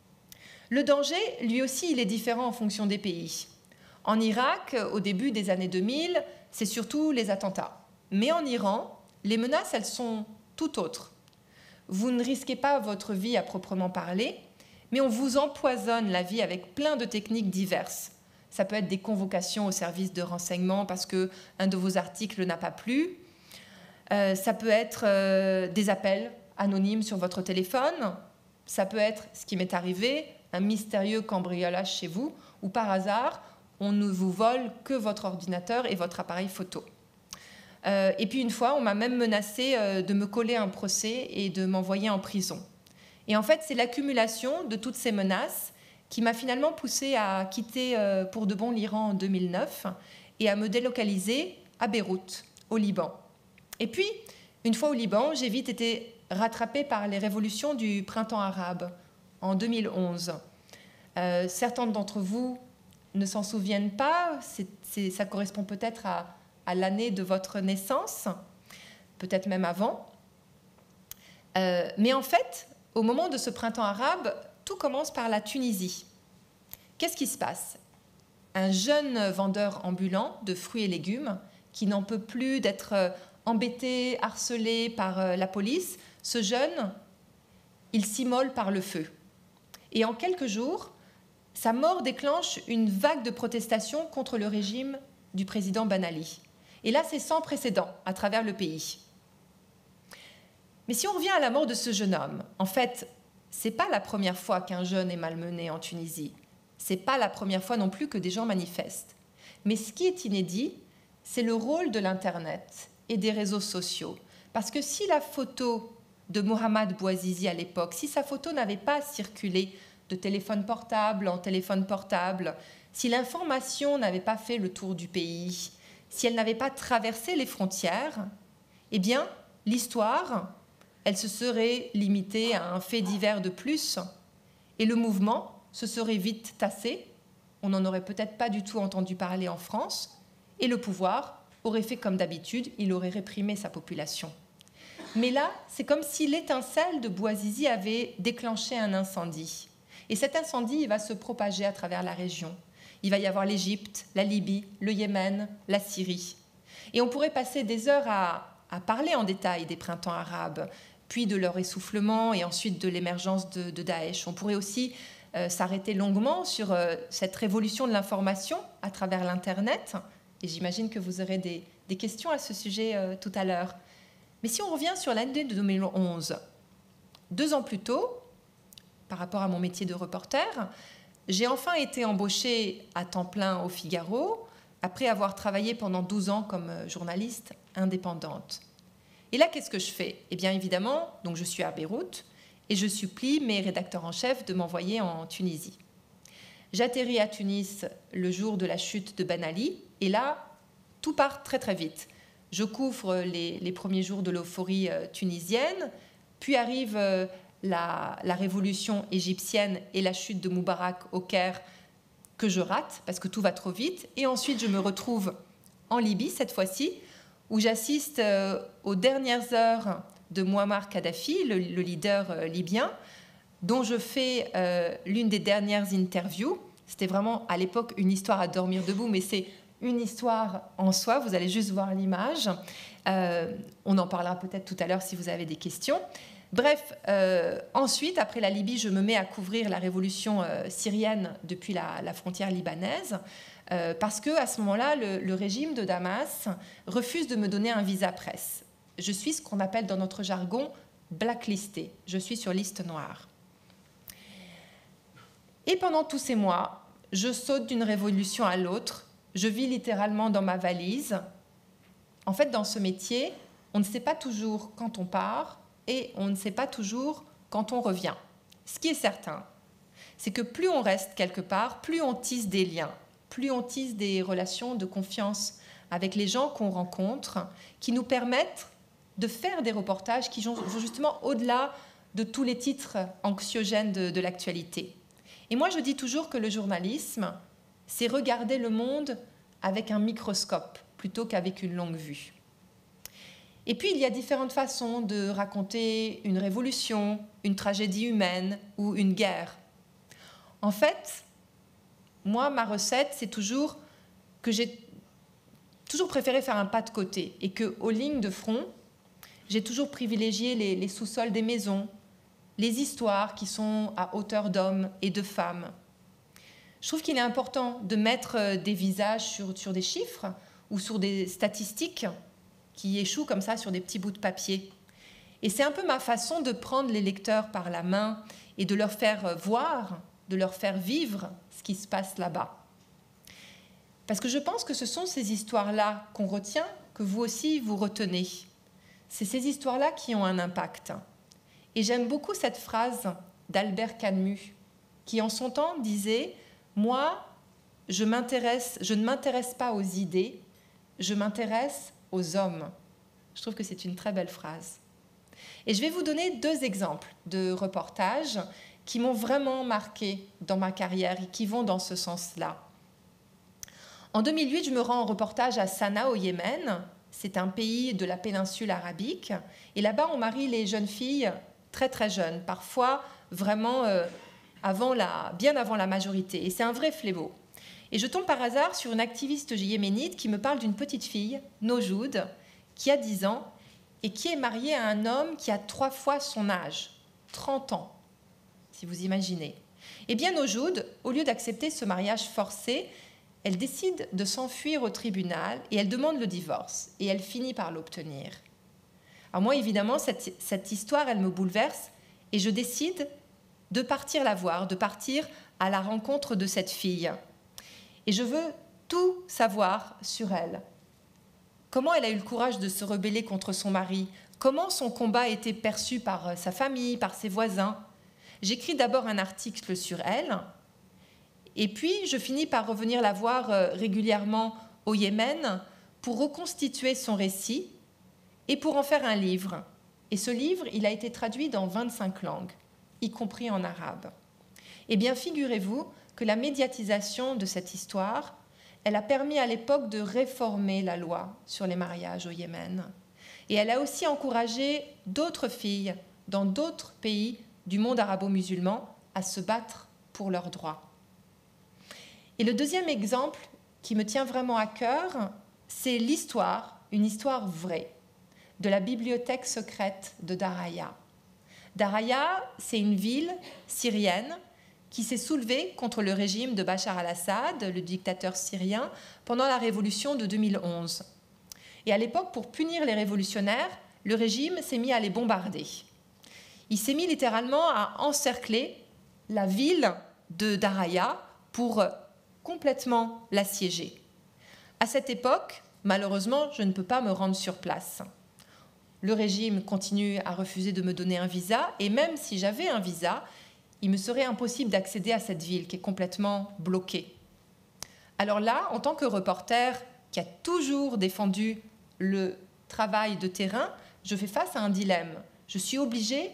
Le danger, lui aussi, il est différent en fonction des pays. En Irak, au début des années deux mille, c'est surtout les attentats. Mais en Iran, les menaces, elles sont tout autres. Vous ne risquez pas votre vie à proprement parler, mais on vous empoisonne la vie avec plein de techniques diverses. Ça peut être des convocations au service de renseignement parce qu'un de vos articles n'a pas plu. Euh, ça peut être euh, des appels anonymes sur votre téléphone. Ça peut être, ce qui m'est arrivé, un mystérieux cambriolage chez vous, où par hasard, on ne vous vole que votre ordinateur et votre appareil photo. Euh, et puis une fois, on m'a même menacé euh, de me coller un procès et de m'envoyer en prison. Et en fait, c'est l'accumulation de toutes ces menaces qui m'a finalement poussée à quitter euh, pour de bon l'Iran en deux mille neuf et à me délocaliser à Beyrouth, au Liban. Et puis, une fois au Liban, j'ai vite été rattrapée par les révolutions du printemps arabe en deux mille onze. Euh, certains d'entre vous ne s'en souviennent pas, c'est, c'est, ça correspond peut-être à, à l'année de votre naissance, peut-être même avant. Euh, mais en fait, au moment de ce printemps arabe, tout commence par la Tunisie. Qu'est-ce qui se passe? Un jeune vendeur ambulant de fruits et légumes qui n'en peut plus d'être embêté, harcelé par la police, ce jeune, il s'immole par le feu. Et en quelques jours, sa mort déclenche une vague de protestations contre le régime du président Ben Ali. Et là, c'est sans précédent à travers le pays. Mais si on revient à la mort de ce jeune homme, en fait, ce n'est pas la première fois qu'un jeune est malmené en Tunisie. Ce n'est pas la première fois non plus que des gens manifestent. Mais ce qui est inédit, c'est le rôle de l'Internet et des réseaux sociaux. Parce que si la photo de Mohamed Bouazizi à l'époque, si sa photo n'avait pas circulé de téléphone portable en téléphone portable, si l'information n'avait pas fait le tour du pays, si elle n'avait pas traversé les frontières, eh bien, l'histoire, elle se serait limitée à un fait divers de plus et le mouvement se serait vite tassé, on n'en aurait peut-être pas du tout entendu parler en France et le pouvoir aurait fait comme d'habitude, il aurait réprimé sa population. Mais là, c'est comme si l'étincelle de Bouazizi avait déclenché un incendie. Et cet incendie, il va se propager à travers la région. Il va y avoir l'Égypte, la Libye, le Yémen, la Syrie. Et on pourrait passer des heures à, à parler en détail des printemps arabes, puis de leur essoufflement et ensuite de l'émergence de, de Daesh. On pourrait aussi euh, s'arrêter longuement sur euh, cette révolution de l'information à travers l'Internet. Et j'imagine que vous aurez des, des questions à ce sujet euh, tout à l'heure. Mais si on revient sur l'année de deux mille onze, deux ans plus tôt, par rapport à mon métier de reporter, j'ai enfin été embauchée à temps plein au Figaro, après avoir travaillé pendant douze ans comme journaliste indépendante. Et là, qu'est-ce que je fais? Eh bien, évidemment, donc je suis à Beyrouth et je supplie mes rédacteurs en chef de m'envoyer en Tunisie. J'atterris à Tunis le jour de la chute de Ben Ali, et là, tout part très très vite. Je couvre les, les premiers jours de l'euphorie euh, tunisienne, puis arrive euh, la, la révolution égyptienne et la chute de Moubarak au Caire, que je rate parce que tout va trop vite. Et ensuite, je me retrouve en Libye, cette fois-ci, où j'assiste euh, aux dernières heures de Mouammar Kadhafi, le, le leader euh, libyen, dont je fais euh, l'une des dernières interviews. C'était vraiment, à l'époque, une histoire à dormir debout, mais c'est une histoire en soi, vous allez juste voir l'image. Euh, on en parlera peut-être tout à l'heure si vous avez des questions. Bref, euh, ensuite, après la Libye, je me mets à couvrir la révolution euh, syrienne depuis la, la frontière libanaise, euh, parce qu'à ce moment-là, le, le régime de Damas refuse de me donner un visa presse. Je suis ce qu'on appelle dans notre jargon blacklistée. Je suis sur liste noire. Et pendant tous ces mois, je saute d'une révolution à l'autre. Je vis littéralement dans ma valise. En fait, dans ce métier, on ne sait pas toujours quand on part et on ne sait pas toujours quand on revient. Ce qui est certain, c'est que plus on reste quelque part, plus on tisse des liens, plus on tisse des relations de confiance avec les gens qu'on rencontre, qui nous permettent de faire des reportages qui vont justement au-delà de tous les titres anxiogènes de, de l'actualité. Et moi, je dis toujours que le journalisme, c'est regarder le monde avec un microscope plutôt qu'avec une longue vue. Et puis, il y a différentes façons de raconter une révolution, une tragédie humaine ou une guerre. En fait, moi, ma recette, c'est toujours que j'ai toujours préféré faire un pas de côté et qu'aux lignes de front, j'ai toujours privilégié les, les sous-sols des maisons, les histoires qui sont à hauteur d'hommes et de femmes. Je trouve qu'il est important de mettre des visages sur, sur des chiffres ou sur des statistiques qui échouent comme ça sur des petits bouts de papier. Et c'est un peu ma façon de prendre les lecteurs par la main et de leur faire voir, de leur faire vivre ce qui se passe là-bas. Parce que je pense que ce sont ces histoires-là qu'on retient, que vous aussi vous retenez. C'est ces histoires-là qui ont un impact. Et j'aime beaucoup cette phrase d'Albert Camus, qui en son temps disait « Moi, je, m'intéresse, je ne m'intéresse pas aux idées, je m'intéresse aux hommes ». Je trouve que c'est une très belle phrase. Et je vais vous donner deux exemples de reportages qui m'ont vraiment marqué dans ma carrière et qui vont dans ce sens-là. En deux mille huit, je me rends en reportage à Sanaa, au Yémen. C'est un pays de la péninsule arabique. Et là-bas, on marie les jeunes filles très très jeunes, parfois vraiment euh, avant la, bien avant la majorité. Et c'est un vrai fléau. Et je tombe par hasard sur une activiste yéménite qui me parle d'une petite fille, Nojoud, qui a dix ans et qui est mariée à un homme qui a trois fois son âge, trente ans, si vous imaginez. Eh bien, Nojoud, au lieu d'accepter ce mariage forcé, elle décide de s'enfuir au tribunal et elle demande le divorce. Et elle finit par l'obtenir. Alors moi, évidemment, cette, cette histoire, elle me bouleverse et je décide de partir la voir, de partir à la rencontre de cette fille. Et je veux tout savoir sur elle. Comment elle a eu le courage de se rebeller contre son mari? Comment son combat a été perçu par sa famille, par ses voisins? J'écris d'abord un article sur elle, et puis je finis par revenir la voir régulièrement au Yémen pour reconstituer son récit et pour en faire un livre. Et ce livre, il a été traduit dans vingt-cinq langues, y compris en arabe. Eh bien, figurez-vous que la médiatisation de cette histoire, elle a permis à l'époque de réformer la loi sur les mariages au Yémen. Et elle a aussi encouragé d'autres filles dans d'autres pays du monde arabo-musulman à se battre pour leurs droits. Et le deuxième exemple qui me tient vraiment à cœur, c'est l'histoire, une histoire vraie, de la bibliothèque secrète de Daraya. Daraya, c'est une ville syrienne qui s'est soulevée contre le régime de Bachar al-Assad, le dictateur syrien, pendant la révolution de deux mille onze. Et à l'époque, pour punir les révolutionnaires, le régime s'est mis à les bombarder. Il s'est mis littéralement à encercler la ville de Daraya pour complètement l'assiéger. À cette époque, malheureusement, je ne peux pas me rendre sur place. Le régime continue à refuser de me donner un visa, et même si j'avais un visa, il me serait impossible d'accéder à cette ville qui est complètement bloquée. Alors là, en tant que reporter qui a toujours défendu le travail de terrain, je fais face à un dilemme. Je suis obligée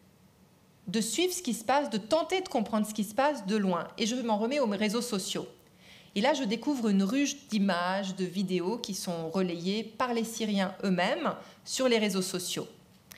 de suivre ce qui se passe, de tenter de comprendre ce qui se passe de loin. Et je m'en remets aux réseaux sociaux. Et là, je découvre une ruche d'images, de vidéos qui sont relayées par les Syriens eux-mêmes sur les réseaux sociaux.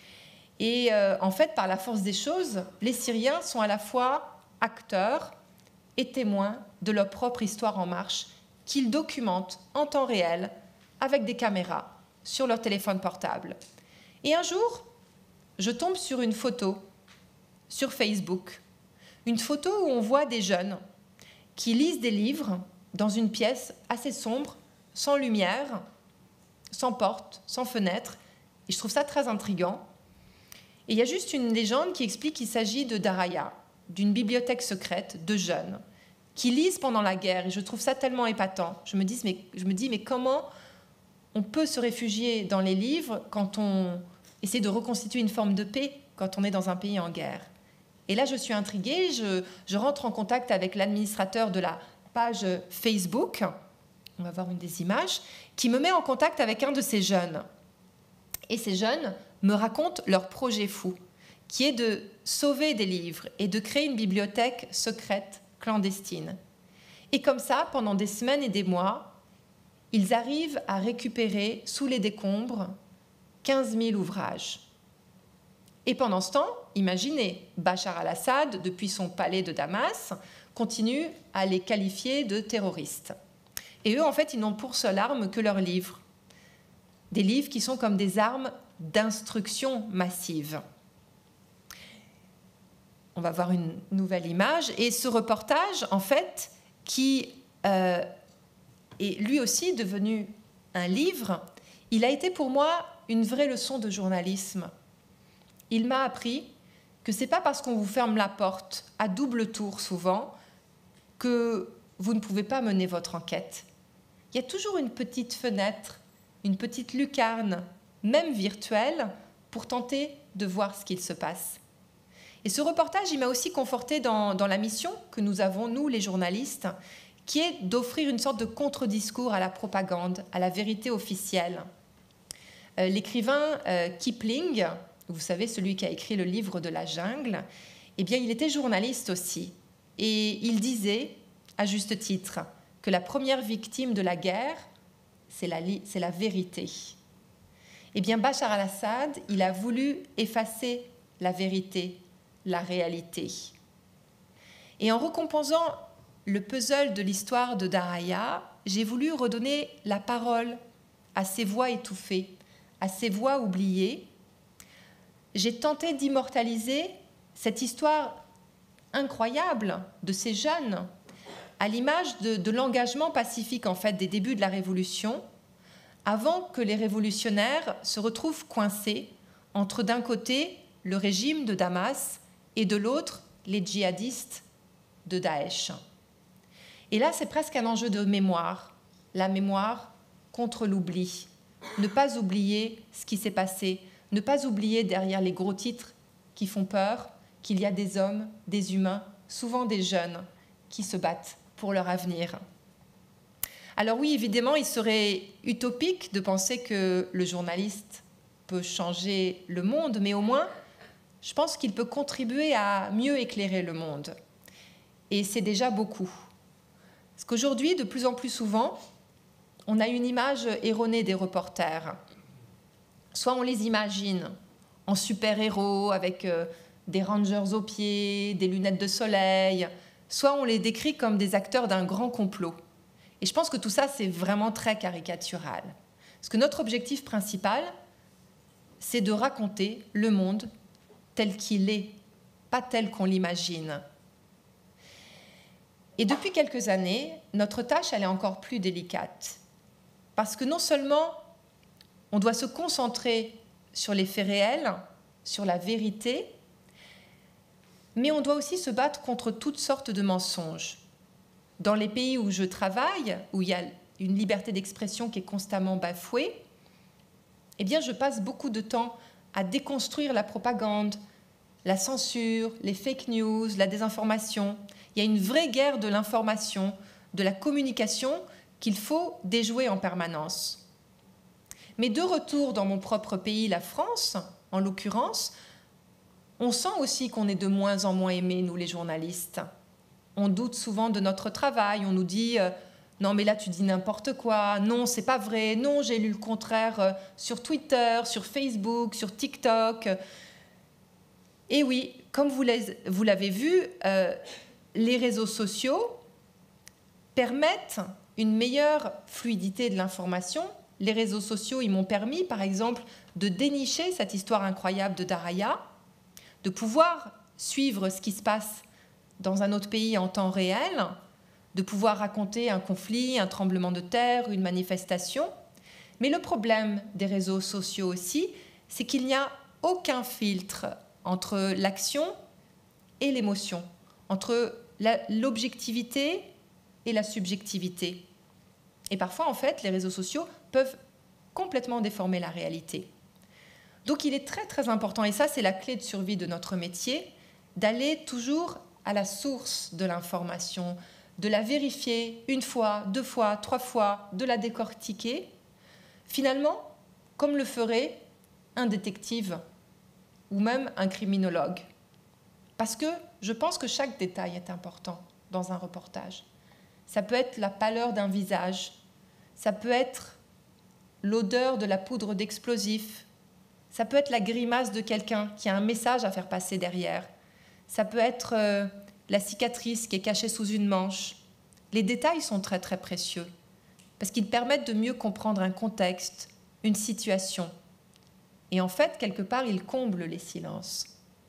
Et euh, en fait, par la force des choses, les Syriens sont à la fois acteurs et témoins de leur propre histoire en marche, qu'ils documentent en temps réel avec des caméras sur leur téléphone portable. Et un jour, je tombe sur une photo sur Facebook, une photo où on voit des jeunes qui lisent des livres dans une pièce assez sombre, sans lumière, sans porte, sans fenêtre. Et je trouve ça très intriguant. Et il y a juste une légende qui explique qu'il s'agit de Daraya, d'une bibliothèque secrète de jeunes qui lisent pendant la guerre. Et je trouve ça tellement épatant. Je me dis, mais, je me dis, mais comment on peut se réfugier dans les livres quand on essaie de reconstituer une forme de paix quand on est dans un pays en guerre? Et là, je suis intriguée. Je, je rentre en contact avec l'administrateur de la page Facebook, on va voir une des images, qui me met en contact avec un de ces jeunes. Et ces jeunes me racontent leur projet fou, qui est de sauver des livres et de créer une bibliothèque secrète, clandestine. Et comme ça, pendant des semaines et des mois, ils arrivent à récupérer sous les décombres quinze mille ouvrages. Et pendant ce temps, imaginez, Bachar al-Assad, depuis son palais de Damas, continue à les qualifier de terroristes. Et eux, en fait, ils n'ont pour seule arme que leurs livres. Des livres qui sont comme des armes d'instruction massive. On va voir une nouvelle image. Et ce reportage, en fait, qui euh, est lui aussi devenu un livre, il a été pour moi une vraie leçon de journalisme. Il m'a appris que ce n'est pas parce qu'on vous ferme la porte à double tour souvent que vous ne pouvez pas mener votre enquête. Il y a toujours une petite fenêtre, une petite lucarne, même virtuelle, pour tenter de voir ce qu'il se passe. Et ce reportage, il m'a aussi conforté dans, dans la mission que nous avons, nous, les journalistes, qui est d'offrir une sorte de contre-discours à la propagande, à la vérité officielle. Euh, l'écrivain euh, Kipling, vous savez, celui qui a écrit le livre de la jungle, eh bien, il était journaliste aussi. Et il disait, à juste titre, que la première victime de la guerre, c'est la, c'est la vérité. Eh bien, Bachar al-Assad, il a voulu effacer la vérité, la réalité. Et en recomposant le puzzle de l'histoire de Daraya, j'ai voulu redonner la parole à ces voix étouffées, à ces voix oubliées. J'ai tenté d'immortaliser cette histoire incroyable de ces jeunes, à l'image de, de l'engagement pacifique en fait des débuts de la Révolution, avant que les révolutionnaires se retrouvent coincés entre d'un côté le régime de Damas et de l'autre les djihadistes de Daesh. Et là, c'est presque un enjeu de mémoire, la mémoire contre l'oubli. Ne pas oublier ce qui s'est passé, ne pas oublier derrière les gros titres qui font peur qu'il y a des hommes, des humains, souvent des jeunes, qui se battent pour leur avenir. Alors oui, évidemment, il serait utopique de penser que le journaliste peut changer le monde, mais au moins, je pense qu'il peut contribuer à mieux éclairer le monde. Et c'est déjà beaucoup. Parce qu'aujourd'hui, de plus en plus souvent, on a une image erronée des reporters. soit on les imagine en super-héros avec euh, des rangers aux pieds, des lunettes de soleil, soit on les décrit comme des acteurs d'un grand complot. Et je pense que tout ça, c'est vraiment très caricatural. Parce que notre objectif principal, c'est de raconter le monde tel qu'il est, pas tel qu'on l'imagine. Et depuis quelques années, notre tâche, elle est encore plus délicate. Parce que non seulement on doit se concentrer sur les faits réels, sur la vérité, mais on doit aussi se battre contre toutes sortes de mensonges. Dans les pays où je travaille, où il y a une liberté d'expression qui est constamment bafouée, eh bien, je passe beaucoup de temps à déconstruire la propagande, la censure, les fake news, la désinformation. Il y a une vraie guerre de l'information, de la communication qu'il faut déjouer en permanence. Mais de retour dans mon propre pays, la France, en l'occurrence, on sent aussi qu'on est de moins en moins aimés, nous les journalistes. On doute souvent de notre travail, on nous dit euh, « Non mais là tu dis n'importe quoi, non c'est pas vrai, non j'ai lu le contraire euh, sur Twitter, sur Facebook, sur TikTok ». Et oui, comme vous l'avez vu, euh, les réseaux sociaux permettent une meilleure fluidité de l'information. Les réseaux sociaux, ils m'ont permis, par exemple, de dénicher cette histoire incroyable de Daraya, de pouvoir suivre ce qui se passe dans un autre pays en temps réel, de pouvoir raconter un conflit, un tremblement de terre, une manifestation. Mais le problème des réseaux sociaux aussi, c'est qu'il n'y a aucun filtre entre l'action et l'émotion, entre l'objectivité et la subjectivité. Et parfois, en fait, les réseaux sociaux peuvent complètement déformer la réalité. Donc, il est très, très important, et ça, c'est la clé de survie de notre métier, d'aller toujours à la source de l'information, de la vérifier une fois, deux fois, trois fois, de la décortiquer, finalement, comme le ferait un détective ou même un criminologue. Parce que je pense que chaque détail est important dans un reportage. Ça peut être la pâleur d'un visage, ça peut être l'odeur de la poudre d'explosif, ça peut être la grimace de quelqu'un qui a un message à faire passer derrière, ça peut être euh, la cicatrice qui est cachée sous une manche. Les détails sont très très précieux parce qu'ils permettent de mieux comprendre un contexte, une situation. Et en fait, quelque part, ils comblent les silences.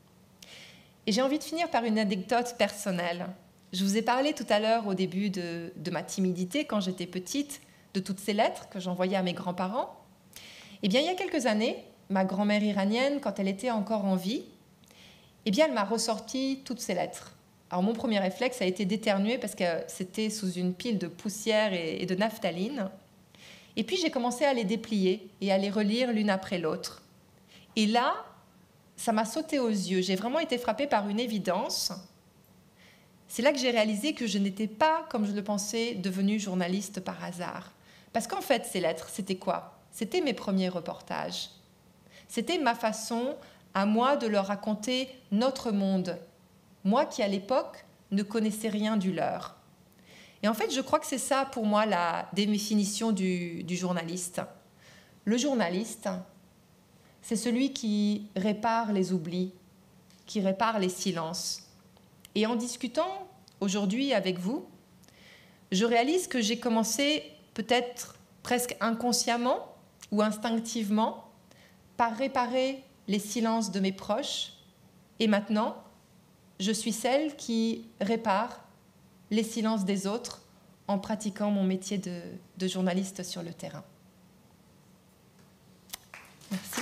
Et j'ai envie de finir par une anecdote personnelle. Je vous ai parlé tout à l'heure au début de, de ma timidité quand j'étais petite, de toutes ces lettres que j'envoyais à mes grands-parents. Eh bien, il y a quelques années, ma grand-mère iranienne, quand elle était encore en vie, eh bien, elle m'a ressorti toutes ces lettres. Alors, mon premier réflexe a été d'éternuer parce que c'était sous une pile de poussière et, et de naphtaline. Et puis, j'ai commencé à les déplier et à les relire l'une après l'autre. Et là, ça m'a sauté aux yeux. J'ai vraiment été frappée par une évidence. C'est là que j'ai réalisé que je n'étais pas, comme je le pensais, devenue journaliste par hasard. Parce qu'en fait, ces lettres, c'était quoi? C'était mes premiers reportages. C'était ma façon, à moi, de leur raconter notre monde. Moi qui, à l'époque, ne connaissais rien du leur. Et en fait, je crois que c'est ça, pour moi, la définition du, du journaliste. Le journaliste, c'est celui qui répare les oublis, qui répare les silences. Et en discutant aujourd'hui avec vous, je réalise que j'ai commencé peut-être presque inconsciemment ou instinctivement par réparer les silences de mes proches. Et maintenant, je suis celle qui répare les silences des autres en pratiquant mon métier de, de journaliste sur le terrain. Merci.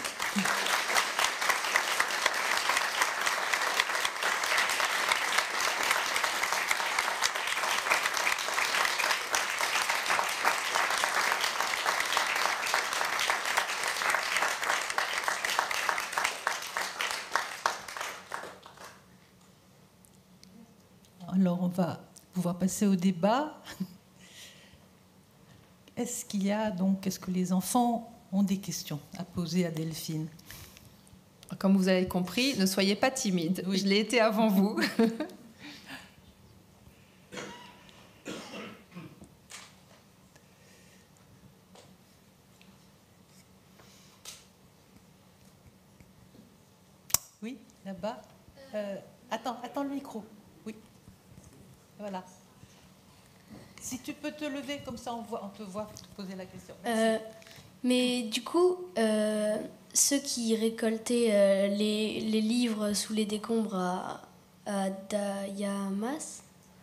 Alors, on va pouvoir passer au débat. Est-ce qu'il y a donc, est-ce que les enfants ont des questions à poser à Delphine? Comme vous avez compris, ne soyez pas timide. Oui. Je l'ai été avant vous. Oui, là-bas. Euh, attends, attends le micro. Oui. Voilà. Si tu peux te lever, comme ça on, voit, on te voit pour te poser la question. Euh, mais du coup, euh, ceux qui récoltaient euh, les, les livres sous les décombres à, à Dayamas,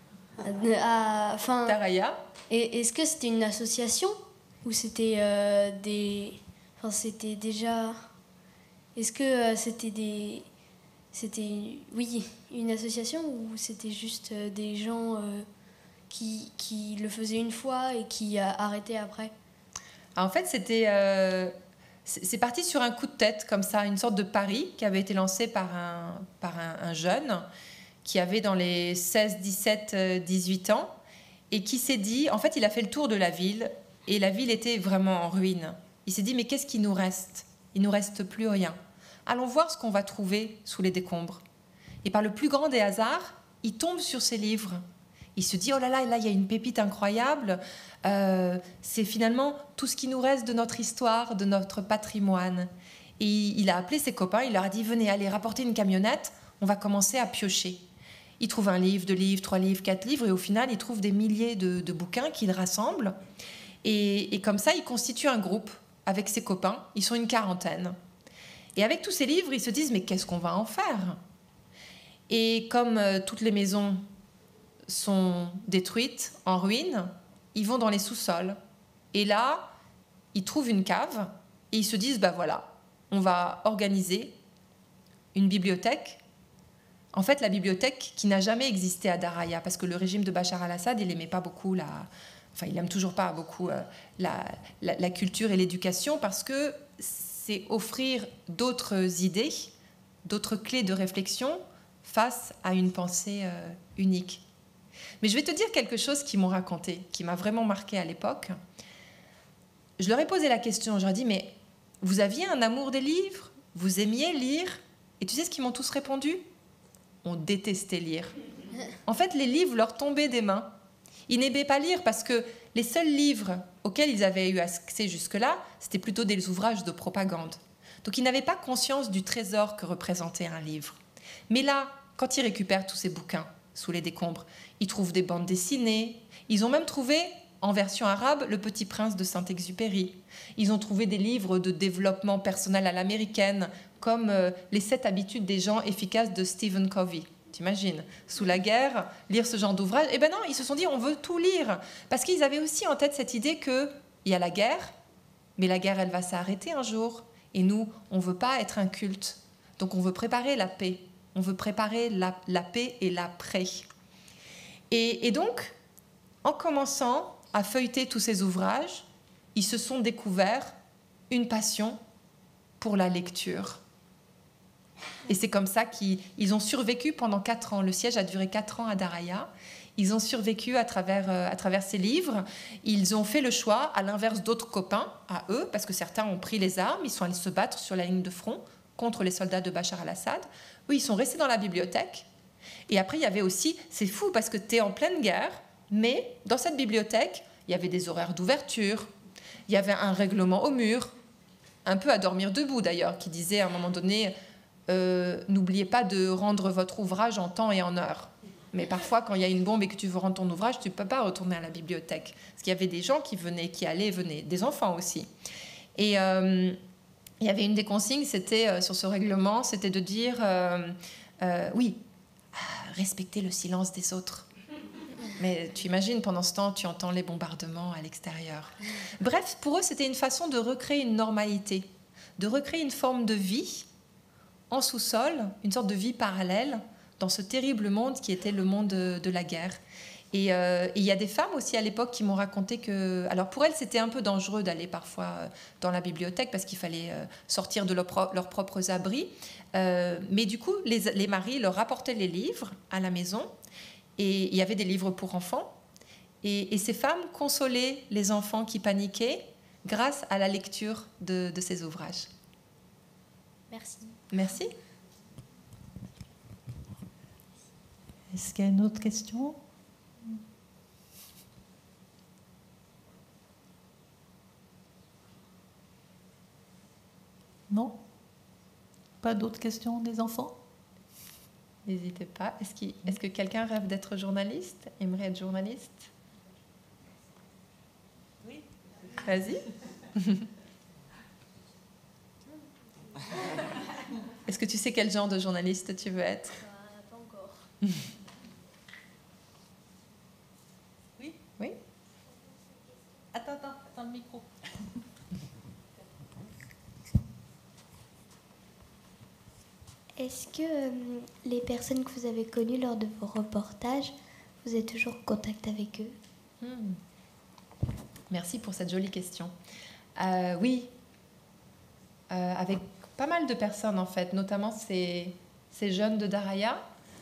à, à, enfin, Daraya. Et est-ce que c'était une association ou c'était euh, des, enfin c'était déjà, est-ce que euh, c'était des, c'était, oui, une association ou c'était juste euh, des gens euh, qui, qui le faisaient une fois et qui a arrêté après? En fait, c'était, euh, c'est parti sur un coup de tête, comme ça, une sorte de pari qui avait été lancé par un, par un, un jeune qui avait dans les seize, dix-sept, dix-huit ans et qui s'est dit, en fait, il a fait le tour de la ville et la ville était vraiment en ruine. Il s'est dit, mais qu'est-ce qui nous reste? Il ne nous reste plus rien. Allons voir ce qu'on va trouver sous les décombres. Et par le plus grand des hasards, il tombe sur ces livres. Il se dit, oh là là, là, il y a une pépite incroyable. Euh, c'est finalement tout ce qui nous reste de notre histoire, de notre patrimoine. Et il a appelé ses copains, il leur a dit, venez, allez, rapportez une camionnette, on va commencer à piocher. Il trouve un livre, deux livres, trois livres, quatre livres, et au final, il trouve des milliers de, de bouquins qu'il rassemble. Et, et comme ça, il constitue un groupe avec ses copains. Ils sont une quarantaine. Et avec tous ces livres, ils se disent, mais qu'est-ce qu'on va en faire? Et comme euh, toutes les maisons sont détruites, en ruine, ils vont dans les sous-sols. Et là, ils trouvent une cave et ils se disent, bah voilà, on va organiser une bibliothèque. En fait, la bibliothèque qui n'a jamais existé à Daraya, parce que le régime de Bachar al-Assad, il n'aimait pas beaucoup la... Enfin, il n'aime toujours pas beaucoup euh, la, la, la culture et l'éducation, parce que c'est offrir d'autres idées, d'autres clés de réflexion face à une pensée euh, unique. Mais je vais te dire quelque chose qu'ils m'ont raconté, qui m'a vraiment marqué à l'époque. Je leur ai posé la question, je leur ai dit, mais vous aviez un amour des livres? Vous aimiez lire? Et tu sais ce qu'ils m'ont tous répondu? On détestait lire. En fait, les livres leur tombaient des mains. Ils n'aimaient pas lire parce que les seuls livres auxquels ils avaient eu accès jusque-là, c'était plutôt des ouvrages de propagande. Donc ils n'avaient pas conscience du trésor que représentait un livre. Mais là, quand ils récupèrent tous ces bouquins sous les décombres, ils trouvent des bandes dessinées. Ils ont même trouvé, en version arabe, Le Petit Prince de Saint-Exupéry. Ils ont trouvé des livres de développement personnel à l'américaine, comme euh, Les sept habitudes des gens efficaces de Stephen Covey. T'imagines, sous la guerre, lire ce genre d'ouvrage? Eh ben non, ils se sont dit, on veut tout lire. Parce qu'ils avaient aussi en tête cette idée qu'il y a la guerre, mais la guerre, elle va s'arrêter un jour. Et nous, on ne veut pas être un culte. Donc on veut préparer la paix. On veut préparer la, la paix et l'après. Et, et donc, en commençant à feuilleter tous ces ouvrages, ils se sont découverts une passion pour la lecture. Et c'est comme ça qu'ils ils ont survécu pendant quatre ans. Le siège a duré quatre ans à Daraya. Ils ont survécu à travers, euh, à travers ces livres. Ils ont fait le choix, à l'inverse d'autres copains, à eux, parce que certains ont pris les armes, ils sont allés se battre sur la ligne de front contre les soldats de Bachar al-Assad. Eux, ils sont restés dans la bibliothèque. Et après, il y avait aussi, c'est fou parce que tu es en pleine guerre, mais dans cette bibliothèque, il y avait des horaires d'ouverture, il y avait un règlement au mur, un peu à dormir debout d'ailleurs, qui disait à un moment donné, euh, n'oubliez pas de rendre votre ouvrage en temps et en heure. Mais parfois, quand il y a une bombe et que tu veux rendre ton ouvrage, tu ne peux pas retourner à la bibliothèque. Parce qu'il y avait des gens qui venaient, qui allaient et venaient, des enfants aussi. Et euh, il y avait une des consignes, c'était euh, sur ce règlement, c'était de dire, euh, euh, oui, respecter le silence des autres. Mais tu imagines, pendant ce temps, tu entends les bombardements à l'extérieur. Bref, pour eux, c'était une façon de recréer une normalité, de recréer une forme de vie en sous-sol, une sorte de vie parallèle dans ce terrible monde qui était le monde de, de la guerre. Et euh, il y a des femmes aussi à l'époque qui m'ont raconté que... Alors pour elles, c'était un peu dangereux d'aller parfois dans la bibliothèque parce qu'il fallait sortir de leur pro- leurs propres abris. Euh, mais du coup, les, les maris leur apportaient les livres à la maison. Et il y avait des livres pour enfants. Et, et ces femmes consolaient les enfants qui paniquaient grâce à la lecture de, de ces ouvrages. Merci. Merci. Est-ce qu'il y a une autre question? Non? Pas d'autres questions des enfants? N'hésitez pas. Est-ce qu'il, est-ce que quelqu'un rêve d'être journaliste? Aimerait être journaliste? Oui. Vas-y. Est-ce que tu sais quel genre de journaliste tu veux être? Bah, pas encore. Oui. Oui. Attends, attends, attends le micro. Est-ce que euh, les personnes que vous avez connues lors de vos reportages, vous êtes toujours en contact avec eux? Hmm. Merci pour cette jolie question. Euh, oui, euh, avec pas mal de personnes en fait, notamment ces, ces jeunes de Daraya,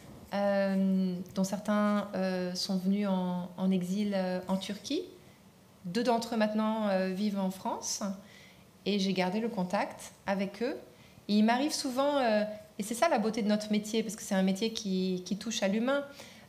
euh, dont certains euh, sont venus en, en exil euh, en Turquie. Deux d'entre eux maintenant euh, vivent en France et j'ai gardé le contact avec eux. Et il m'arrive souvent, euh, et c'est ça la beauté de notre métier, parce que c'est un métier qui, qui touche à l'humain,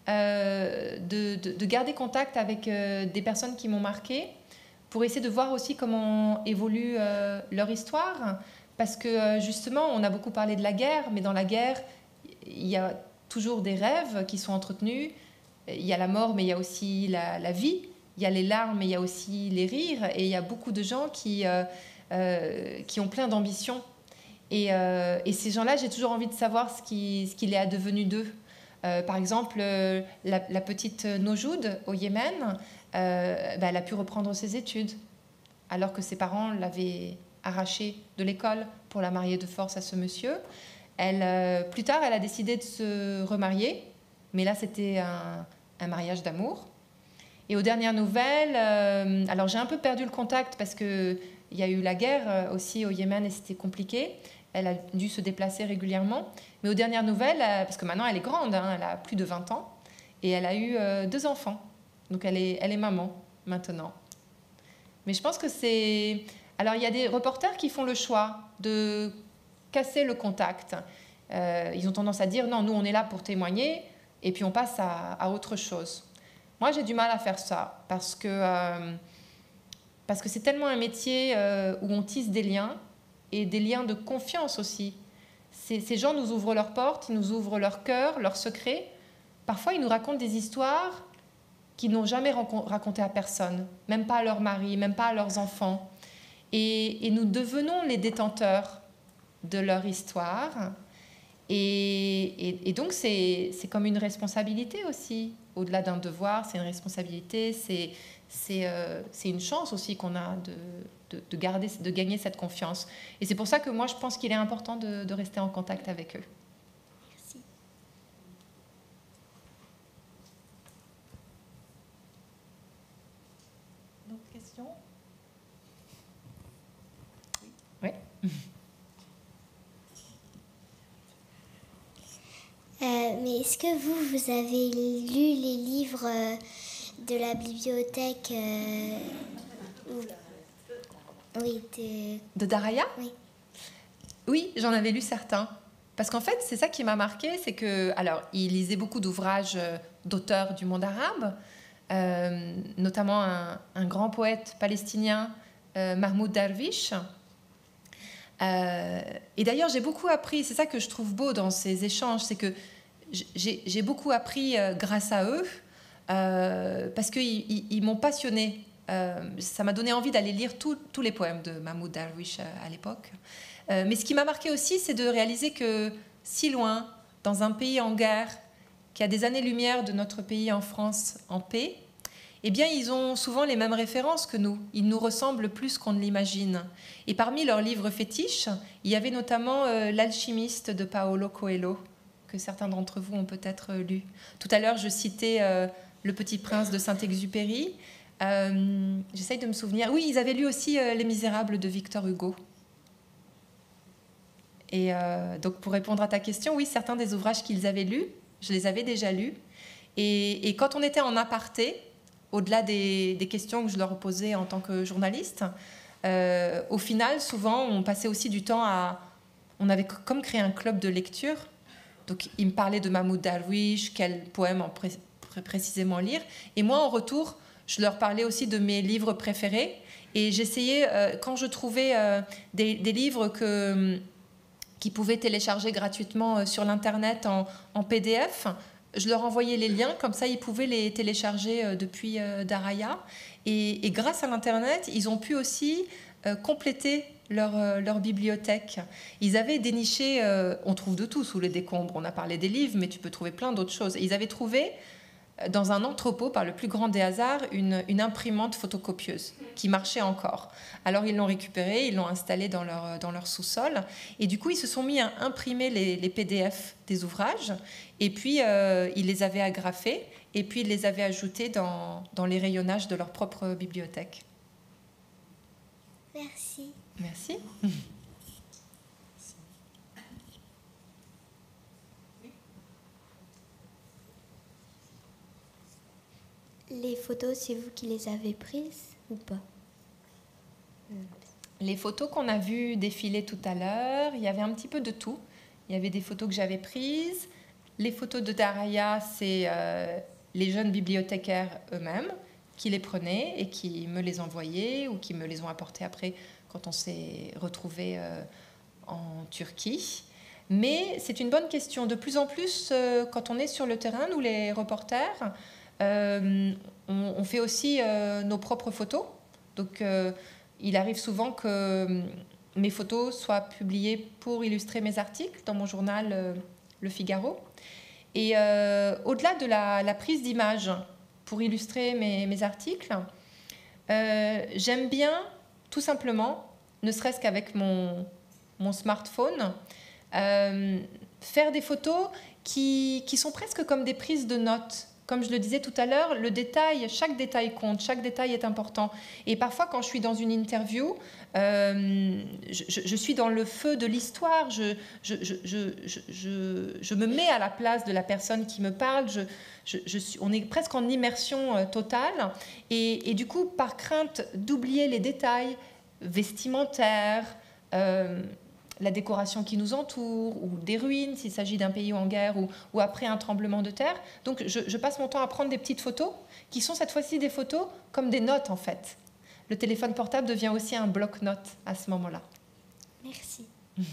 euh, de, de, de garder contact avec euh, des personnes qui m'ont marqué pour essayer de voir aussi comment évolue euh, leur histoire. Parce que euh, justement, on a beaucoup parlé de la guerre, mais dans la guerre, il y a toujours des rêves qui sont entretenus. Il y a la mort, mais il y a aussi la, la vie. Il y a les larmes, mais il y a aussi les rires. Et il y a beaucoup de gens qui, euh, euh, qui ont plein d'ambitions. Et, euh, et ces gens-là, j'ai toujours envie de savoir ce qui, ce qu'il est advenu d'eux. Euh, par exemple, euh, la, la petite Nojoud au Yémen, euh, bah, elle a pu reprendre ses études, alors que ses parents l'avaient arrachée de l'école pour la marier de force à ce monsieur. Elle, euh, plus tard, elle a décidé de se remarier, mais là, c'était un, un mariage d'amour. Et aux dernières nouvelles, euh, alors j'ai un peu perdu le contact parce qu'il y a eu la guerre aussi au Yémen et c'était compliqué. Elle a dû se déplacer régulièrement. Mais aux dernières nouvelles, parce que maintenant elle est grande, hein, elle a plus de vingt ans, et elle a eu euh, deux enfants. Donc elle est, elle est maman maintenant. Mais je pense que c'est... Alors il y a des reporters qui font le choix de casser le contact. Euh, ils ont tendance à dire non, nous on est là pour témoigner et puis on passe à, à autre chose. Moi j'ai du mal à faire ça parce que euh, parce que c'est tellement un métier euh, où on tisse des liens et des liens de confiance aussi. Ces, ces gens nous ouvrent leurs portes, ils nous ouvrent leur cœur, leurs secrets. Parfois ils nous racontent des histoires qu'ils n'ont jamais racontées à personne, même pas à leur mari, même pas à leurs enfants. Et, et nous devenons les détenteurs de leur histoire. Et, et, et donc, c'est, c'est comme une responsabilité aussi. Au-delà d'un devoir, c'est une responsabilité, c'est, c'est, euh, c'est une chance aussi qu'on a de, de, de, garder, de gagner cette confiance. Et c'est pour ça que moi, je pense qu'il est important de, de rester en contact avec eux. Merci. D'autres questions? Oui. Euh, mais est-ce que vous, vous avez lu les livres euh, de la bibliothèque euh, ou... Oui, de... De Daraya ? Oui. Oui, j'en avais lu certains. Parce qu'en fait, c'est ça qui m'a marqué, c'est que, alors, il lisait beaucoup d'ouvrages d'auteurs du monde arabe, euh, notamment un, un grand poète palestinien, euh, Mahmoud Darwish. Euh, et d'ailleurs, j'ai beaucoup appris, c'est ça que je trouve beau dans ces échanges, c'est que j'ai, j'ai beaucoup appris euh, grâce à eux, euh, parce qu'ils ils, ils m'ont passionnée. Euh, ça m'a donné envie d'aller lire tous les poèmes de Mahmoud Darwish euh, à l'époque. Euh, mais ce qui m'a marqué aussi, c'est de réaliser que si loin, dans un pays en guerre, qui a des années-lumière de notre pays en France en paix, eh bien, ils ont souvent les mêmes références que nous. Ils nous ressemblent plus qu'on ne l'imagine. Et parmi leurs livres fétiches, il y avait notamment euh, L'Alchimiste de Paolo Coelho, que certains d'entre vous ont peut-être euh, lu. Tout à l'heure, je citais euh, Le Petit Prince de Saint-Exupéry. Euh, J'essaye de me souvenir. Oui, ils avaient lu aussi euh, Les Misérables de Victor Hugo. Et euh, donc, pour répondre à ta question, oui, certains des ouvrages qu'ils avaient lus, je les avais déjà lus. Et, et quand on était en aparté, au-delà des, des questions que je leur posais en tant que journaliste, euh, au final, souvent, on passait aussi du temps à... On avait comme créé un club de lecture. Donc, ils me parlaient de Mahmoud Darwish, quel poème en pré- pré- précisément lire. Et moi, en retour, je leur parlais aussi de mes livres préférés. Et j'essayais, euh, quand je trouvais euh, des, des livres que... qu'ils pouvaient télécharger gratuitement sur l'Internet en, en P D F. Je leur envoyais les liens, comme ça ils pouvaient les télécharger depuis Daraya. Et, et grâce à l'Internet, ils ont pu aussi euh, compléter leur, euh, leur bibliothèque. Ils avaient déniché, euh, on trouve de tout sous les décombres, on a parlé des livres, mais tu peux trouver plein d'autres choses. Ils avaient trouvé dans un entrepôt, par le plus grand des hasards, une, une imprimante photocopieuse qui marchait encore. Alors ils l'ont récupérée, ils l'ont installée dans leur, dans leur sous-sol, et du coup ils se sont mis à imprimer les, les P D F des ouvrages, et puis euh, ils les avaient agrafés, et puis ils les avaient ajoutés dans, dans les rayonnages de leur propre bibliothèque. Merci. Merci. Les photos, c'est vous qui les avez prises ou pas? Les photos qu'on a vues défiler tout à l'heure, il y avait un petit peu de tout. Il y avait des photos que j'avais prises. Les photos de Daraya, c'est euh, les jeunes bibliothécaires eux-mêmes qui les prenaient et qui me les envoyaient ou qui me les ont apportées après quand on s'est retrouvés euh, en Turquie. Mais c'est une bonne question. De plus en plus, euh, quand on est sur le terrain, nous les reporters, euh, on, on fait aussi euh, nos propres photos. Donc, euh, il arrive souvent que mes photos soient publiées pour illustrer mes articles dans mon journal euh, Le Figaro. Et euh, au-delà de la, la prise d'images pour illustrer mes, mes articles, euh, j'aime bien tout simplement, ne serait-ce qu'avec mon, mon smartphone, euh, faire des photos qui, qui sont presque comme des prises de notes. Comme je le disais tout à l'heure, le détail, chaque détail compte, chaque détail est important. Et parfois, quand je suis dans une interview, euh, je, je, je suis dans le feu de l'histoire, je, je, je, je, je, je me mets à la place de la personne qui me parle, je, je, je suis, on est presque en immersion euh, totale. Et, et du coup, par crainte d'oublier les détails vestimentaires, euh, la décoration qui nous entoure, ou des ruines s'il s'agit d'un pays en guerre, ou, ou après un tremblement de terre. Donc je, je passe mon temps à prendre des petites photos, qui sont cette fois-ci des photos comme des notes en fait. Le téléphone portable devient aussi un bloc-notes à ce moment-là. Merci.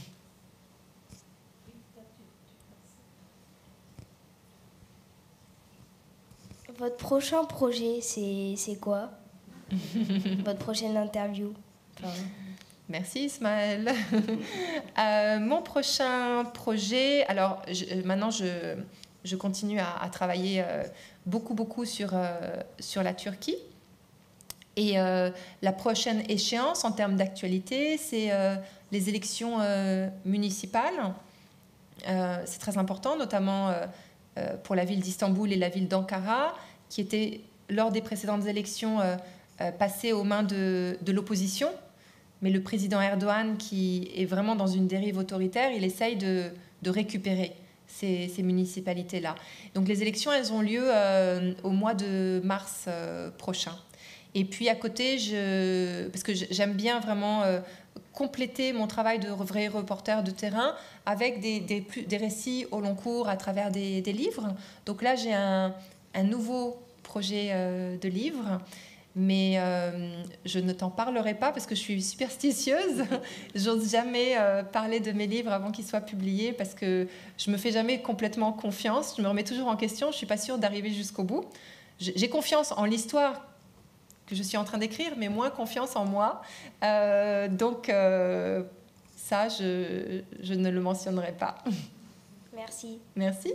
Votre prochain projet, c'est, c'est quoi? Votre prochaine interview? Enfin... Merci Ismaël. euh, mon prochain projet, alors je, maintenant je, je continue à, à travailler euh, beaucoup beaucoup sur, euh, sur la Turquie. Et euh, la prochaine échéance en termes d'actualité, c'est euh, les élections euh, municipales. Euh, c'est très important, notamment euh, euh, pour la ville d'Istanbul et la ville d'Ankara, qui étaient lors des précédentes élections euh, euh, passées aux mains de, de l'opposition. Mais le président Erdogan, qui est vraiment dans une dérive autoritaire, il essaye de, de récupérer ces, ces municipalités-là. Donc les élections, elles ont lieu euh, au mois de mars euh, prochain. Et puis à côté, je, parce que j'aime bien vraiment euh, compléter mon travail de vrai reporter de terrain avec des, des, des récits au long cours à travers des, des livres. Donc là, j'ai un, un nouveau projet euh, de livre. Mais euh, je ne t'en parlerai pas parce que je suis superstitieuse. J'ose jamais euh, parler de mes livres avant qu'ils soient publiés parce que je me fais jamais complètement confiance. Je me remets toujours en question. Je suis pas sûre d'arriver jusqu'au bout. J'ai confiance en l'histoire que je suis en train d'écrire, mais moins confiance en moi. Euh, donc euh, ça, je, je ne le mentionnerai pas. Merci. Merci.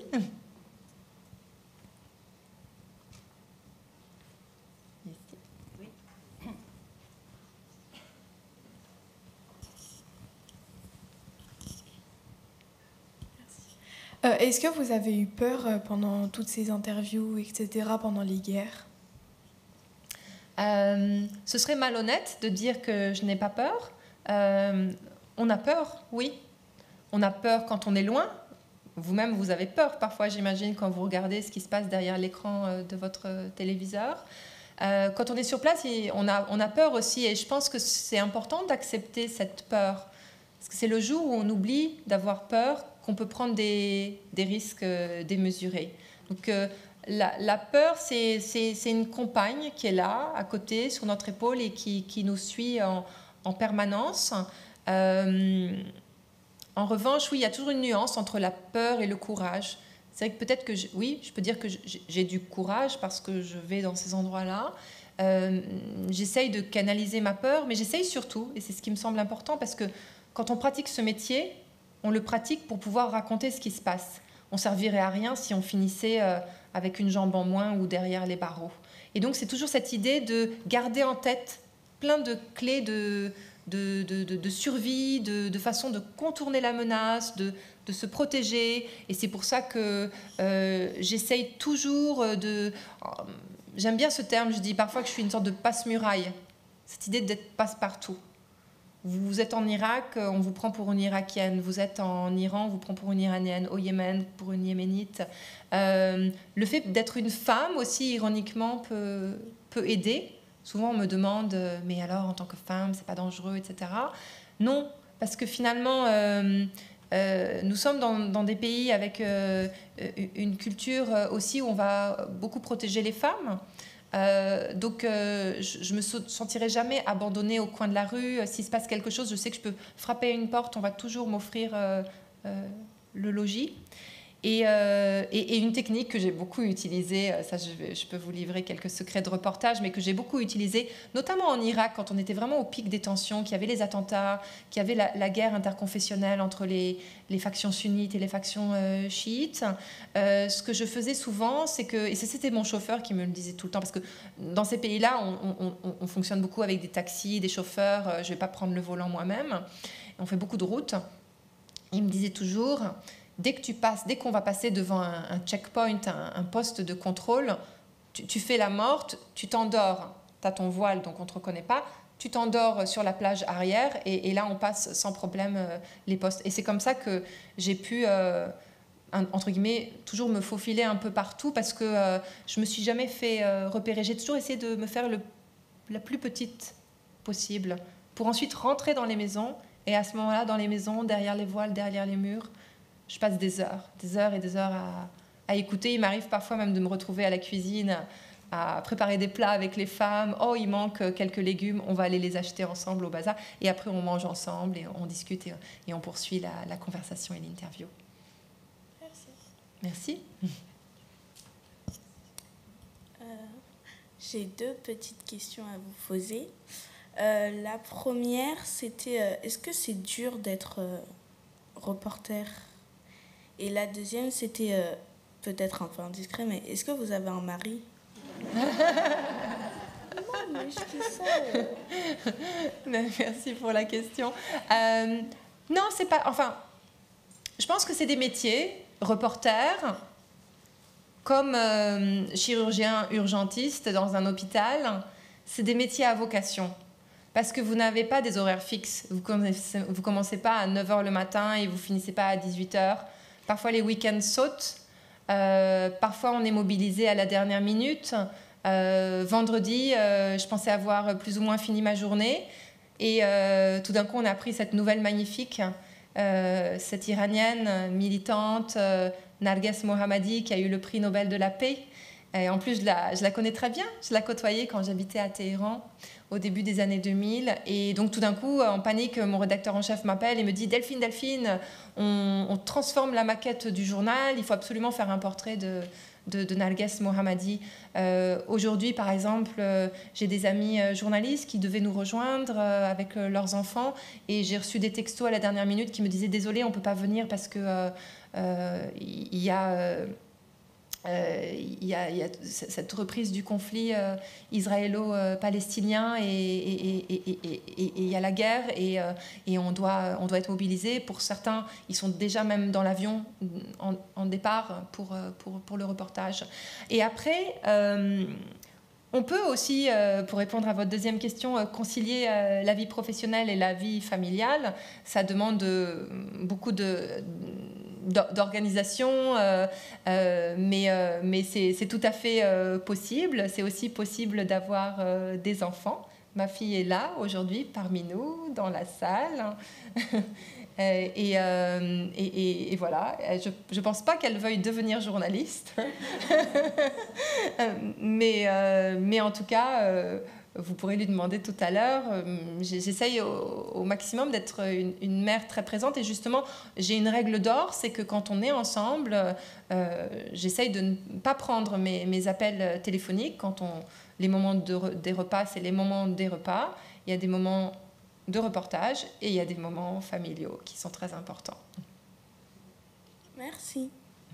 Euh, est-ce que vous avez eu peur pendant toutes ces interviews, et cetera, pendant les guerres? euh, Ce serait malhonnête de dire que je n'ai pas peur. Euh, on a peur, oui. On a peur quand on est loin. Vous-même, vous avez peur parfois, j'imagine, quand vous regardez ce qui se passe derrière l'écran de votre téléviseur. Euh, quand on est sur place, on a, on a peur aussi. Et je pense que c'est important d'accepter cette peur. Parce que c'est le jour où on oublie d'avoir peur qu'on peut prendre des, des risques démesurés. Donc euh, la, la peur, c'est, c'est, c'est une compagne qui est là, à côté, sur notre épaule et qui, qui nous suit en, en permanence. Euh, En revanche, oui, il y a toujours une nuance entre la peur et le courage. C'est vrai que peut-être que, je, oui, je peux dire que j'ai du courage parce que je vais dans ces endroits-là. Euh, j'essaye de canaliser ma peur, mais j'essaye surtout, et c'est ce qui me semble important, parce que quand on pratique ce métier, on le pratique pour pouvoir raconter ce qui se passe. On ne servirait à rien si on finissait euh, avec une jambe en moins ou derrière les barreaux. Et donc, c'est toujours cette idée de garder en tête plein de clés de, de, de, de, de survie, de, de façon de contourner la menace, de, de se protéger. Et c'est pour ça que euh, j'essaye toujours de... J'aime bien ce terme, je dis parfois que je suis une sorte de passe-muraille. Cette idée d'être passe-partout. Vous êtes en Irak, on vous prend pour une Irakienne. Vous êtes en Iran, on vous prend pour une Iranienne. Au Yémen, pour une Yéménite. Euh, le fait d'être une femme aussi, ironiquement, peut, peut aider. Souvent, on me demande, mais alors, en tant que femme, c'est pas dangereux, et cetera. Non, parce que finalement, euh, euh, nous sommes dans, dans des pays avec euh, une culture aussi où on va beaucoup protéger les femmes. Euh, donc, euh, je ne me sentirai jamais abandonnée au coin de la rue. S'il se passe quelque chose, je sais que je peux frapper à une porte, on va toujours m'offrir euh, euh, le logis. Et, euh, et, et une technique que j'ai beaucoup utilisée, ça je, vais, je peux vous livrer quelques secrets de reportage, mais que j'ai beaucoup utilisée, notamment en Irak, quand on était vraiment au pic des tensions, qu'il y avait les attentats, qu'il y avait la, la guerre interconfessionnelle entre les, les factions sunnites et les factions euh, chiites. Euh, ce que je faisais souvent, c'est que, et c'était mon chauffeur qui me le disait tout le temps, parce que dans ces pays-là, on, on, on, on fonctionne beaucoup avec des taxis, des chauffeurs, je ne vais pas prendre le volant moi-même, on fait beaucoup de routes. Il me disait toujours... Dès que tu passes, dès qu'on va passer devant un, un checkpoint, un, un poste de contrôle, tu, tu fais la morte, tu t'endors. Tu as ton voile, donc on ne te reconnaît pas. Tu t'endors sur la plage arrière et, et là, on passe sans problème euh, les postes. Et c'est comme ça que j'ai pu, euh, un, entre guillemets, toujours me faufiler un peu partout parce que euh, je ne me suis jamais fait euh, repérer. J'ai toujours essayé de me faire le, la plus petite possible pour ensuite rentrer dans les maisons. Et à ce moment-là, dans les maisons, derrière les voiles, derrière les murs, je passe des heures, des heures et des heures à, à écouter. Il m'arrive parfois même de me retrouver à la cuisine, à préparer des plats avec les femmes. Oh, il manque quelques légumes, on va aller les acheter ensemble au bazar. Et après, on mange ensemble et on discute et, et on poursuit la, la conversation et l'interview. Merci. Merci. Euh, j'ai deux petites questions à vous poser. Euh, la première, c'était euh, est-ce que c'est dur d'être euh, reporter ? Et la deuxième, c'était euh, peut-être un peu indiscret, mais est-ce que vous avez un mari ? Non, mais je dis ça. Euh... Merci pour la question. Euh, non, c'est pas... Enfin, je pense que c'est des métiers, reporter, comme euh, chirurgien urgentiste dans un hôpital, c'est des métiers à vocation. Parce que vous n'avez pas des horaires fixes. Vous commencez, vous commencez pas à neuf heures le matin et vous finissez pas à dix-huit heures. Parfois, les week-ends sautent. Euh, parfois, on est mobilisé à la dernière minute. Euh, vendredi, euh, je pensais avoir plus ou moins fini ma journée. Et euh, tout d'un coup, on a appris cette nouvelle magnifique, euh, cette Iranienne militante, euh, Narges Mohammadi, qui a eu le prix Nobel de la paix. Et en plus, je la, je la connais très bien. Je la côtoyais quand j'habitais à Téhéran au début des années deux mille. Et donc, tout d'un coup, en panique, mon rédacteur en chef m'appelle et me dit « Delphine, Delphine, on, on transforme la maquette du journal. Il faut absolument faire un portrait de, de, de Narges Mohammadi. Euh, » Aujourd'hui, par exemple, euh, j'ai des amis euh, journalistes qui devaient nous rejoindre euh, avec euh, leurs enfants. Et j'ai reçu des textos à la dernière minute qui me disaient « Désolé, on ne peut pas venir parce qu'il euh, euh, y a... Euh, Euh, il y a, il y a cette reprise du conflit euh, israélo-palestinien et, et, et, et, et, et il y a la guerre et, euh, et on, doit, on doit être mobilisé. Pour certains, ils sont déjà même dans l'avion en, en départ pour, pour, pour le reportage. Et après, euh, on peut aussi, euh, pour répondre à votre deuxième question, euh, concilier euh, la vie professionnelle et la vie familiale. Ça demande euh, beaucoup de... d'organisation, euh, euh, mais, euh, mais c'est, c'est tout à fait euh, possible. C'est aussi possible d'avoir euh, des enfants. Ma fille est là aujourd'hui parmi nous, dans la salle. et, euh, et, et, et voilà, je ne pense pas qu'elle veuille devenir journaliste. mais, euh, mais en tout cas, euh, vous pourrez lui demander tout à l'heure. J'essaye au, au maximum d'être une, une mère très présente. Et justement, j'ai une règle d'or, c'est que quand on est ensemble, euh, j'essaye de ne pas prendre mes, mes appels téléphoniques. Quand on, les moments de, des repas, c'est les moments des repas. Il y a des moments de reportage et il y a des moments familiaux qui sont très importants. Merci.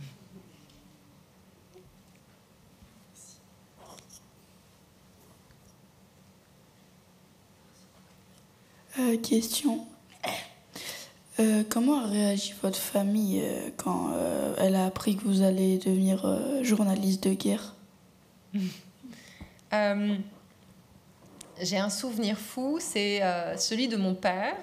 Euh, question. Euh, comment a réagi votre famille euh, quand euh, elle a appris que vous allez devenir euh, journaliste de guerre? euh, J'ai un souvenir fou, c'est euh, celui de mon père.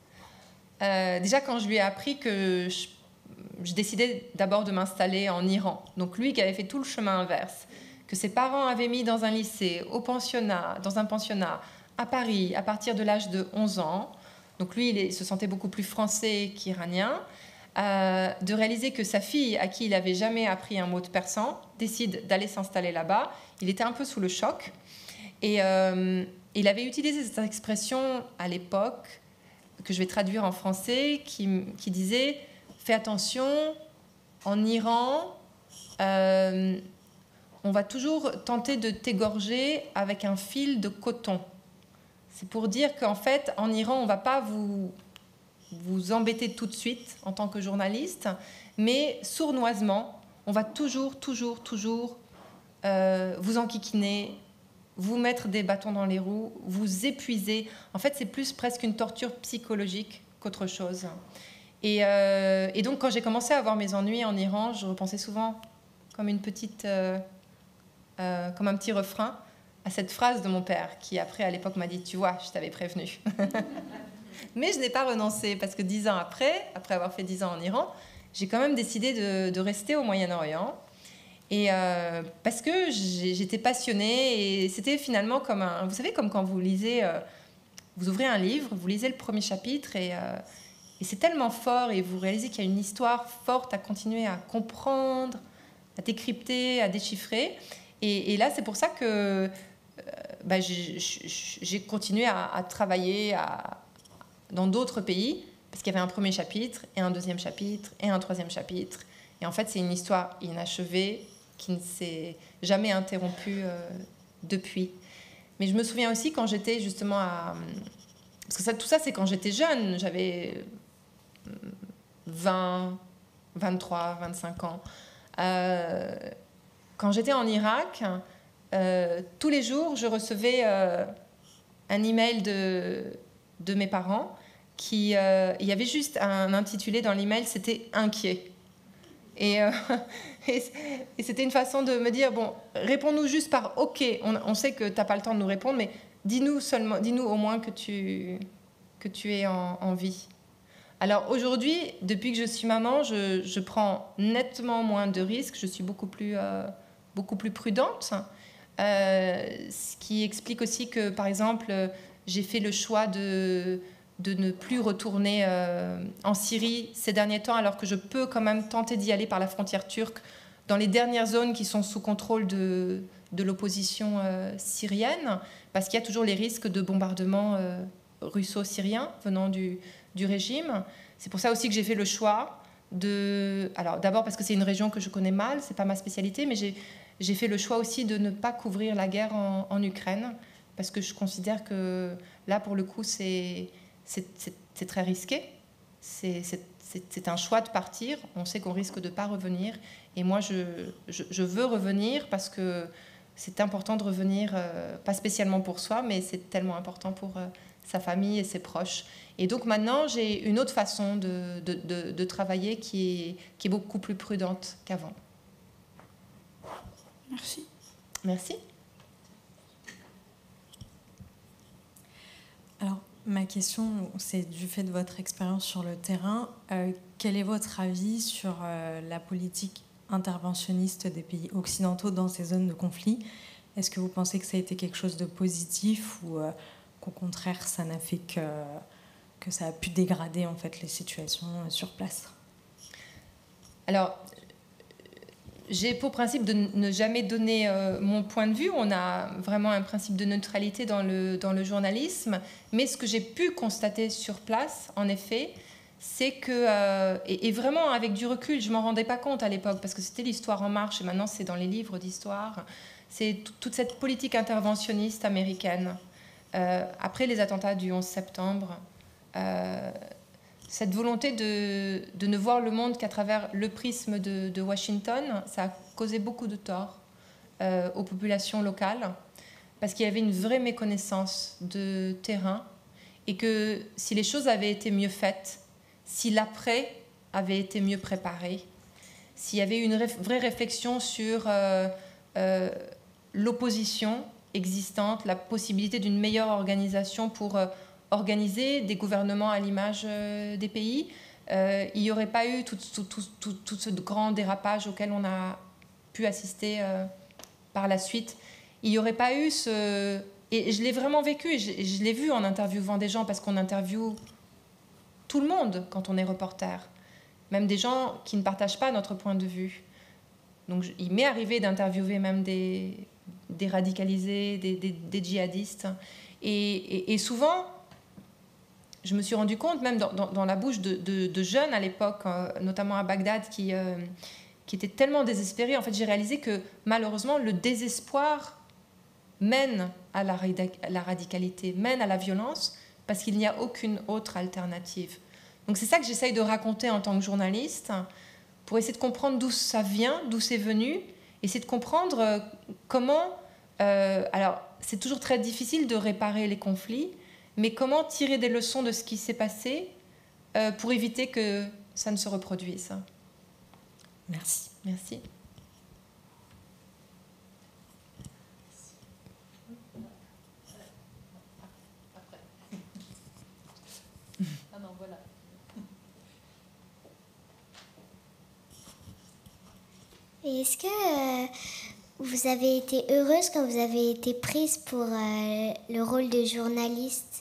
Euh, déjà, quand je lui ai appris que je, je décidais d'abord de m'installer en Iran, donc lui qui avait fait tout le chemin inverse, que ses parents avaient mis dans un lycée, au pensionnat, dans un pensionnat, à Paris, à partir de l'âge de onze ans, donc lui, il, est, il se sentait beaucoup plus français qu'iranien, euh, de réaliser que sa fille, à qui il n'avait jamais appris un mot de persan, décide d'aller s'installer là-bas. Il était un peu sous le choc. Et euh, il avait utilisé cette expression à l'époque, que je vais traduire en français, qui, qui disait « Fais attention, en Iran, euh, on va toujours tenter de t'égorger avec un fil de coton. » C'est pour dire qu'en fait, en Iran, on ne va pas vous, vous embêter tout de suite en tant que journaliste, mais sournoisement, on va toujours, toujours, toujours euh, vous enquiquiner, vous mettre des bâtons dans les roues, vous épuiser. En fait, c'est plus presque une torture psychologique qu'autre chose. Et, euh, et donc, quand j'ai commencé à avoir mes ennuis en Iran, je repensais souvent comme une petite, euh, euh, comme un petit refrain à cette phrase de mon père, qui après, à l'époque, m'a dit « Tu vois, je t'avais prévenu. » Mais je n'ai pas renoncé, parce que dix ans après, après avoir fait dix ans en Iran, j'ai quand même décidé de, de rester au Moyen-Orient. Et euh, parce que j'étais passionnée, et c'était finalement comme un... Vous savez, comme quand vous lisez... Euh, vous ouvrez un livre, vous lisez le premier chapitre, et, euh, et c'est tellement fort, et vous réalisez qu'il y a une histoire forte à continuer à comprendre, à décrypter, à déchiffrer. Et, et là, c'est pour ça que... Bah, j'ai continué à, à travailler à, dans d'autres pays, parce qu'il y avait un premier chapitre, et un deuxième chapitre, et un troisième chapitre. Et en fait, c'est une histoire inachevée qui ne s'est jamais interrompue euh, depuis. Mais je me souviens aussi quand j'étais justement à... Parce que ça, tout ça, c'est quand j'étais jeune. J'avais vingt, vingt-trois, vingt-cinq ans. Euh, quand j'étais en Irak... Euh, tous les jours, je recevais euh, un email de, de mes parents. Qui, euh, il y avait juste un intitulé dans l'email, c'était « Inquiet ». Et, euh, et, et c'était une façon de me dire, bon, réponds-nous juste par « OK ». On, on sait que tu n'as pas le temps de nous répondre, mais dis-nous seulement, dis-nous au moins que tu, que tu es en, en vie. Alors aujourd'hui, depuis que je suis maman, je, je prends nettement moins de risques. Je suis beaucoup plus, euh, beaucoup plus prudente. Euh, ce qui explique aussi que, par exemple, j'ai fait le choix de, de ne plus retourner euh, en Syrie ces derniers temps, alors que je peux quand même tenter d'y aller par la frontière turque dans les dernières zones qui sont sous contrôle de, de l'opposition euh, syrienne, parce qu'il y a toujours les risques de bombardement euh, russo-syrien venant du, du régime. C'est pour ça aussi que j'ai fait le choix de... Alors d'abord parce que c'est une région que je connais mal, c'est pas ma spécialité, mais j'ai J'ai fait le choix aussi de ne pas couvrir la guerre en, en Ukraine, parce que je considère que là, pour le coup, c'est très risqué. C'est un choix de partir. On sait qu'on risque de ne pas revenir. Et moi, je, je, je veux revenir parce que c'est important de revenir, euh, pas spécialement pour soi, mais c'est tellement important pour euh, sa famille et ses proches. Et donc maintenant, j'ai une autre façon de, de, de, de travailler qui est, qui est beaucoup plus prudente qu'avant. Merci. Merci. Alors, ma question, c'est du fait de votre expérience sur le terrain, euh, quel est votre avis sur euh, la politique interventionniste des pays occidentaux dans ces zones de conflit? Est-ce que vous pensez que ça a été quelque chose de positif ou euh, qu'au contraire, ça n'a fait que, que ça a pu dégrader en fait, les situations sur place? Alors, j'ai pour principe de ne jamais donner euh, mon point de vue. On a vraiment un principe de neutralité dans le, dans le journalisme. Mais ce que j'ai pu constater sur place, en effet, c'est que, euh, et, et vraiment avec du recul, je ne m'en rendais pas compte à l'époque, parce que c'était l'histoire en marche, et maintenant c'est dans les livres d'histoire, c'est toute cette politique interventionniste américaine. Euh, après les attentats du onze septembre, euh, cette volonté de, de ne voir le monde qu'à travers le prisme de, de Washington, ça a causé beaucoup de tort euh, aux populations locales, parce qu'il y avait une vraie méconnaissance de terrain, et que si les choses avaient été mieux faites, si l'après avait été mieux préparé, s'il y avait eu une réf- vraie réflexion sur euh, euh, l'opposition existante, la possibilité d'une meilleure organisation pour euh, organiser des gouvernements à l'image euh, des pays, euh, il n'y aurait pas eu tout, tout, tout, tout, tout ce grand dérapage auquel on a pu assister euh, par la suite. Il n'y aurait pas eu ce... Et je l'ai vraiment vécu, et je, je l'ai vu en interviewant des gens, parce qu'on interviewe tout le monde quand on est reporter, même des gens qui ne partagent pas notre point de vue. Donc il m'est arrivé d'interviewer même des, des radicalisés, des, des, des djihadistes. Et, et, et souvent, je me suis rendu compte, même dans, dans, dans la bouche de, de, de jeunes à l'époque, euh, notamment à Bagdad, qui, euh, qui étaient tellement désespérés. En fait, j'ai réalisé que malheureusement, le désespoir mène à la, à la radicalité, mène à la violence, parce qu'il n'y a aucune autre alternative. Donc c'est ça que j'essaye de raconter en tant que journaliste, pour essayer de comprendre d'où ça vient, d'où c'est venu, essayer de comprendre comment... Euh, alors, c'est toujours très difficile de réparer les conflits, mais comment tirer des leçons de ce qui s'est passé euh, pour éviter que ça ne se reproduise. Merci. Merci. Ah non, voilà. Et est-ce que euh, vous avez été heureuse quand vous avez été prise pour euh, le rôle de journaliste?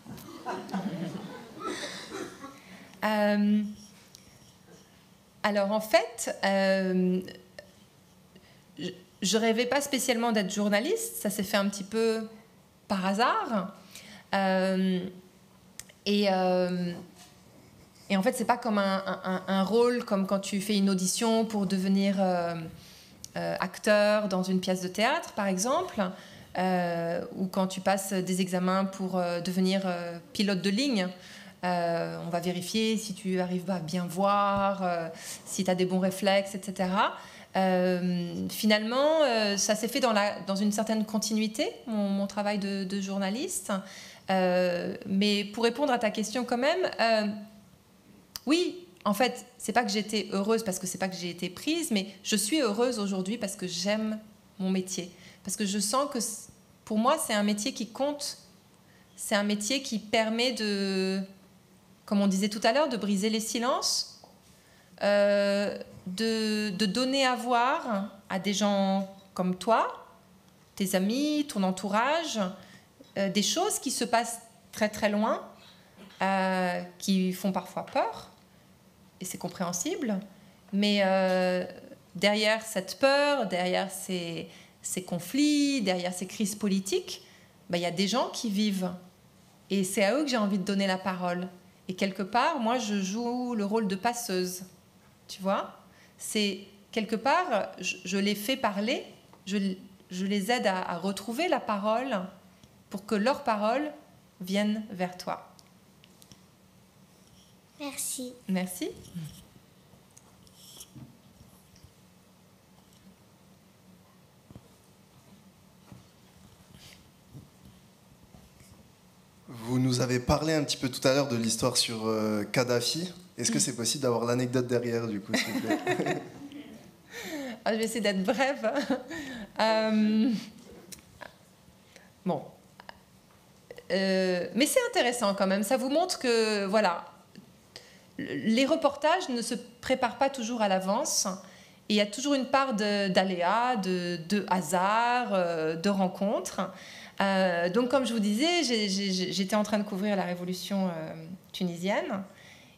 euh, Alors en fait, euh, je ne rêvais pas spécialement d'être journaliste, ça s'est fait un petit peu par hasard. Euh, et, euh, et en fait, ce n'est pas comme un, un, un rôle, comme quand tu fais une audition pour devenir euh, euh, acteur dans une pièce de théâtre, par exemple, euh, ou quand tu passes des examens pour euh, devenir euh, pilote de ligne. Euh, on va vérifier si tu arrives à bien voir, euh, si tu as des bons réflexes, et cetera. Euh, finalement, euh, ça s'est fait dans, la, dans une certaine continuité, mon, mon travail de, de journaliste. Euh, mais pour répondre à ta question quand même, euh, oui, en fait, c'est pas que j'étais heureuse parce que c'est pas que j'ai été prise, mais je suis heureuse aujourd'hui parce que j'aime mon métier. Parce que je sens que pour moi, c'est un métier qui compte. C'est un métier qui permet de, comme on disait tout à l'heure, de briser les silences, euh, de, de donner à voir à des gens comme toi, tes amis, ton entourage, euh, des choses qui se passent très très loin, euh, qui font parfois peur, et c'est compréhensible, mais euh, derrière cette peur, derrière ces, ces conflits, derrière ces crises politiques, ben, y a des gens qui vivent. Et c'est à eux que j'ai envie de donner la parole. Et quelque part, moi, je joue le rôle de passeuse. Tu vois ? C'est quelque part, je, je les fais parler, je, je les aide à, à retrouver la parole pour que leur parole vienne vers toi. Merci. Merci. Vous nous avez parlé un petit peu tout à l'heure de l'histoire sur euh, Kadhafi. Est-ce que c'est possible d'avoir l'anecdote derrière, du coup, s'il vous plaît? Ah, je vais essayer d'être brève. euh, bon. Euh, mais c'est intéressant quand même. Ça vous montre que, voilà, les reportages ne se préparent pas toujours à l'avance. Et il y a toujours une part d'aléas, de, de, de hasard, euh, de rencontres. Euh, donc, comme je vous disais, j'étais en train de couvrir la révolution euh, tunisienne.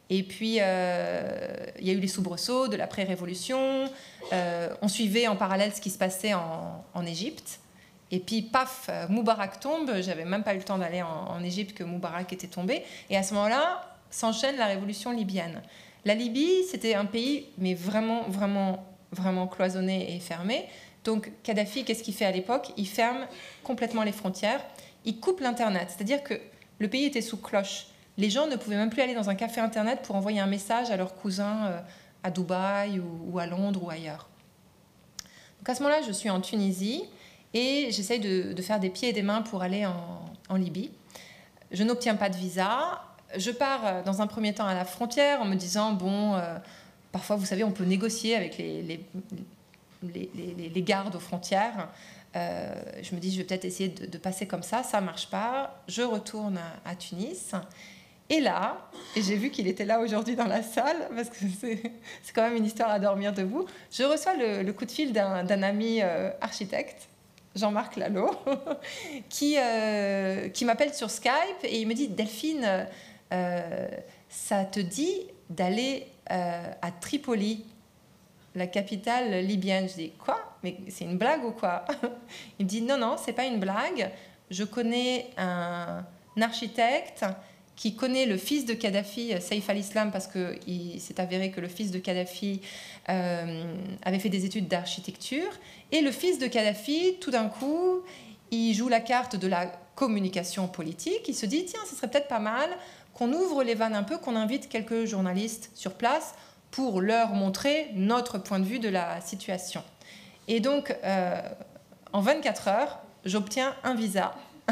Et puis, euh, il y a eu les soubresauts de l'après-révolution. Euh, on suivait en parallèle ce qui se passait en, en Égypte. Et puis, paf, Moubarak tombe. J'avais même pas eu le temps d'aller en, en Égypte que Moubarak était tombé. Et à ce moment-là, s'enchaîne la révolution libyenne. La Libye, c'était un pays, mais vraiment, vraiment, vraiment cloisonné et fermé. Donc, Kadhafi, qu'est-ce qu'il fait à l'époque? Il ferme complètement les frontières. Il coupe l'Internet. C'est-à-dire que le pays était sous cloche. Les gens ne pouvaient même plus aller dans un café Internet pour envoyer un message à leurs cousins euh, à Dubaï ou, ou à Londres ou ailleurs. Donc, à ce moment-là, je suis en Tunisie et j'essaye de, de faire des pieds et des mains pour aller en, en Libye. Je n'obtiens pas de visa. Je pars dans un premier temps à la frontière en me disant, bon, euh, parfois, vous savez, on peut négocier avec les, les, les, les, les gardes aux frontières. Euh, je me dis, je vais peut-être essayer de, de passer comme ça. Ça ne marche pas. Je retourne à, à Tunis. Et là, et j'ai vu qu'il était là aujourd'hui dans la salle, parce que c'est, c'est quand même une histoire à dormir debout, je reçois le, le coup de fil d'un, d'un ami euh, architecte, Jean-Marc Lalo, qui, euh, qui m'appelle sur Skype et il me dit, Delphine, euh, ça te dit d'aller euh, à Tripoli, la capitale libyenne? Je dis, quoi? Mais c'est une blague ou quoi? Il me dit, non, non, c'est pas une blague. Je connais un, un architecte qui connaît le fils de Kadhafi, Saif al-Islam, parce qu'il s'est avéré que le fils de Kadhafi euh, avait fait des études d'architecture. Et le fils de Kadhafi, tout d'un coup, il joue la carte de la communication politique. Il se dit, tiens, ce serait peut-être pas mal qu'on ouvre les vannes un peu, qu'on invite quelques journalistes sur place pour leur montrer notre point de vue de la situation. Et donc, euh, en vingt-quatre heures, j'obtiens un visa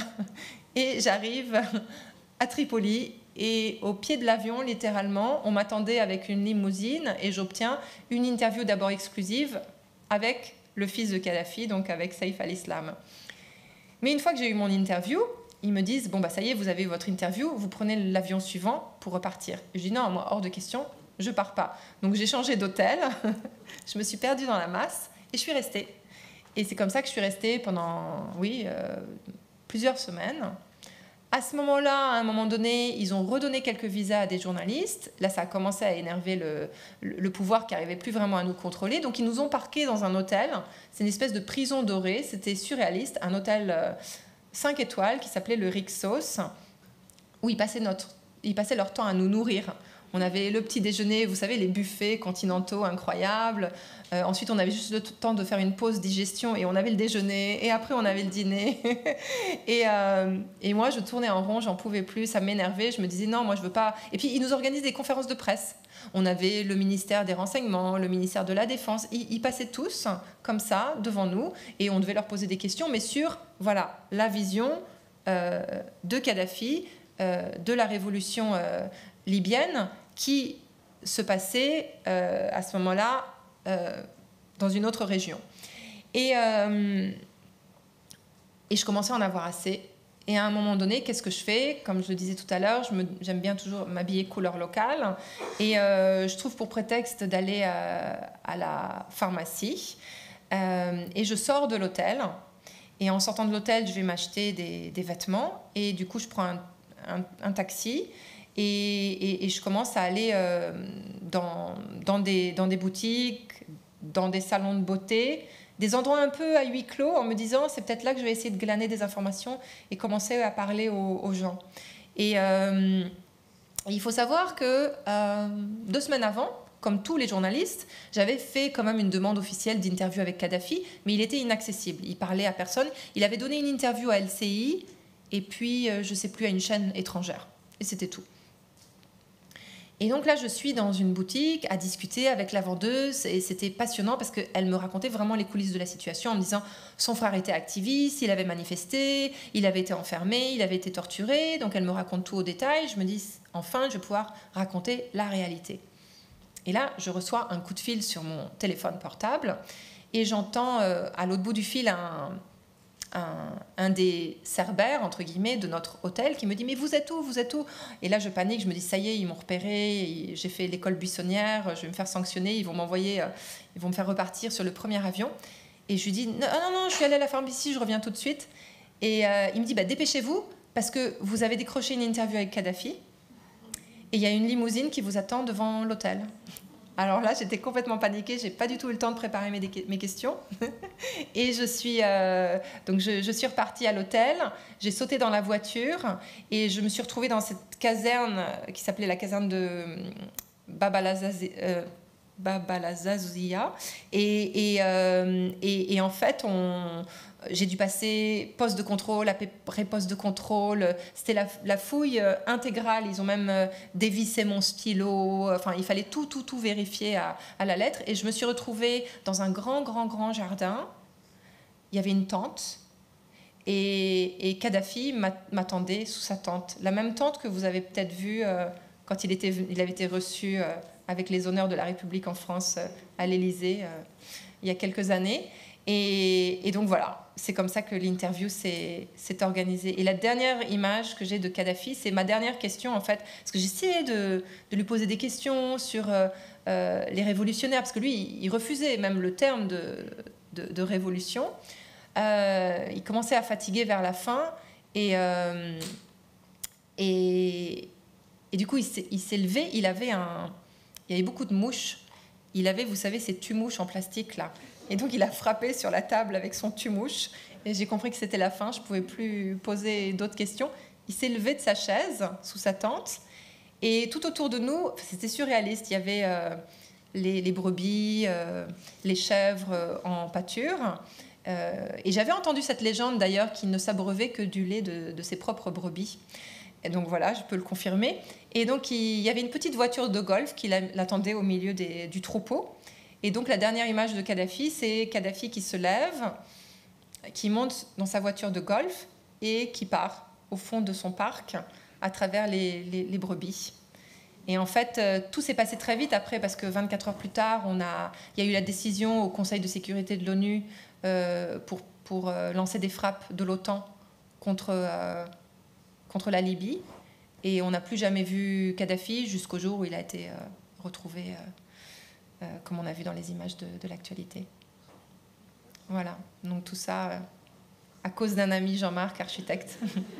et j'arrive à Tripoli. Et au pied de l'avion, littéralement, on m'attendait avec une limousine et j'obtiens une interview d'abord exclusive avec le fils de Kadhafi, donc avec Saif al-Islam. Mais une fois que j'ai eu mon interview, ils me disent, bon, bah ça y est, vous avez eu votre interview, vous prenez l'avion suivant pour repartir. Et je dis, non, moi, hors de question, je pars pas. Donc j'ai changé d'hôtel, je me suis perdue dans la masse et je suis restée. Et c'est comme ça que je suis restée pendant, oui, euh, plusieurs semaines. À ce moment-là, à un moment donné, ils ont redonné quelques visas à des journalistes. Là, ça a commencé à énerver le, le, le pouvoir qui n'arrivait plus vraiment à nous contrôler. Donc, ils nous ont parqués dans un hôtel. C'est une espèce de prison dorée. C'était surréaliste. Un hôtel euh, cinq étoiles qui s'appelait le Rixos, où ils passaient, notre, ils passaient leur temps à nous nourrir. On avait le petit déjeuner, vous savez, les buffets continentaux incroyables. Euh, ensuite, on avait juste le temps de faire une pause digestion et on avait le déjeuner. Et après, on avait le dîner. et, euh, et moi, je tournais en rond, j'en pouvais plus, ça m'énervait. Je me disais, non, moi, je veux pas... Et puis, ils nous organisent des conférences de presse. On avait le ministère des Renseignements, le ministère de la Défense. Ils, ils passaient tous comme ça, devant nous. Et on devait leur poser des questions, mais sur, voilà, la vision euh, de Kadhafi, euh, de la révolution euh, libyenne, qui se passait euh, à ce moment-là euh, dans une autre région. Et, euh, et je commençais à en avoir assez. Et à un moment donné, qu'est-ce que je fais? Comme je le disais tout à l'heure, je me, j'aime bien toujours m'habiller couleur locale. Et euh, je trouve pour prétexte d'aller à, à la pharmacie. Euh, et je sors de l'hôtel. Et en sortant de l'hôtel, je vais m'acheter des, des vêtements. Et du coup, je prends un, un, un taxi. Et, et, et je commence à aller euh, dans, dans, des, dans des boutiques, dans des salons de beauté, des endroits un peu à huis clos, en me disant c'est peut-être là que je vais essayer de glaner des informations et commencer à parler aux, aux gens. Et euh, il faut savoir que euh, deux semaines avant, comme tous les journalistes, j'avais fait quand même une demande officielle d'interview avec Kadhafi, mais il était inaccessible, il parlait à personne. Il avait donné une interview à L C I et puis, euh, je ne sais plus, à une chaîne étrangère. Et c'était tout. Et donc là, je suis dans une boutique à discuter avec la vendeuse et c'était passionnant parce qu'elle me racontait vraiment les coulisses de la situation en me disant son frère était activiste, il avait manifesté, il avait été enfermé, il avait été torturé. Donc elle me raconte tout au détail. Je me dis enfin, je vais pouvoir raconter la réalité. Et là, je reçois un coup de fil sur mon téléphone portable et j'entends euh, à l'autre bout du fil un... Un, un des cerbères, entre guillemets, de notre hôtel qui me dit « Mais vous êtes où? Vous êtes où ?» Et là, je panique, je me dis « Ça y est, ils m'ont repéré, j'ai fait l'école buissonnière, je vais me faire sanctionner, ils vont m'envoyer, ils vont me faire repartir sur le premier avion. » Et je lui dis « Non, non, non, je suis allée à la pharmacie, je reviens tout de suite. » Et euh, il me dit bah, « Dépêchez-vous, parce que vous avez décroché une interview avec Kadhafi. et il y a une limousine qui vous attend devant l'hôtel. Alors là, j'étais complètement paniquée, j'ai pas du tout eu le temps de préparer mes, mes questions. Et je suis, euh, donc je, je suis repartie à l'hôtel, j'ai sauté dans la voiture et je me suis retrouvée dans cette caserne qui s'appelait la caserne de Babalazazia. Euh, Babalazazia. Et, et, euh, et, et en fait, on, j'ai dû passer poste de contrôle après poste de contrôle. C'était la, la fouille intégrale. Ils ont même dévissé mon stylo. Enfin, il fallait tout, tout, tout vérifier à, à la lettre. Et je me suis retrouvée dans un grand, grand, grand jardin. Il y avait une tente. Et, et Kadhafi m'attendait sous sa tente. La même tente que vous avez peut-être vue euh, quand il, était, il avait été reçu euh, avec les honneurs de la République en France euh, à l'Élysée euh, il y a quelques années. Et, et donc voilà, c'est comme ça que l'interview s'est organisée. Et la dernière image que j'ai de Kadhafi, c'est ma dernière question en fait, parce que j'essayais de, de lui poser des questions sur euh, euh, les révolutionnaires, parce que lui, il refusait même le terme de, de, de révolution. Euh, il commençait à fatiguer vers la fin, et, euh, et, et du coup, il s'est levé, il avait un... Il y avait beaucoup de mouches. Il avait, vous savez, ces tue-mouches en plastique, là. Et donc, il a frappé sur la table avec son tue-mouche. Et j'ai compris que c'était la fin. Je ne pouvais plus poser d'autres questions. Il s'est levé de sa chaise, sous sa tente. Et tout autour de nous, c'était surréaliste. Il y avait euh, les, les brebis, euh, les chèvres euh, en pâture. Euh, et j'avais entendu cette légende, d'ailleurs, qu'il ne s'abreuvait que du lait de, de ses propres brebis. Et donc voilà, je peux le confirmer. Et donc il y avait une petite voiture de golf qui l'attendait au milieu des, du troupeau. Et donc la dernière image de Kadhafi, c'est Kadhafi qui se lève, qui monte dans sa voiture de golf et qui part au fond de son parc à travers les, les, les brebis. Et en fait, euh, tout s'est passé très vite après, parce que vingt-quatre heures plus tard, on a, il y a eu la décision au Conseil de sécurité de l'ONU euh, pour, pour euh, lancer des frappes de l'OTAN contre... Euh, contre la Libye, et on n'a plus jamais vu Kadhafi jusqu'au jour où il a été euh, retrouvé, euh, euh, comme on a vu dans les images de, de l'actualité. Voilà, donc tout ça euh, à cause d'un ami, Jean-Marc, architecte.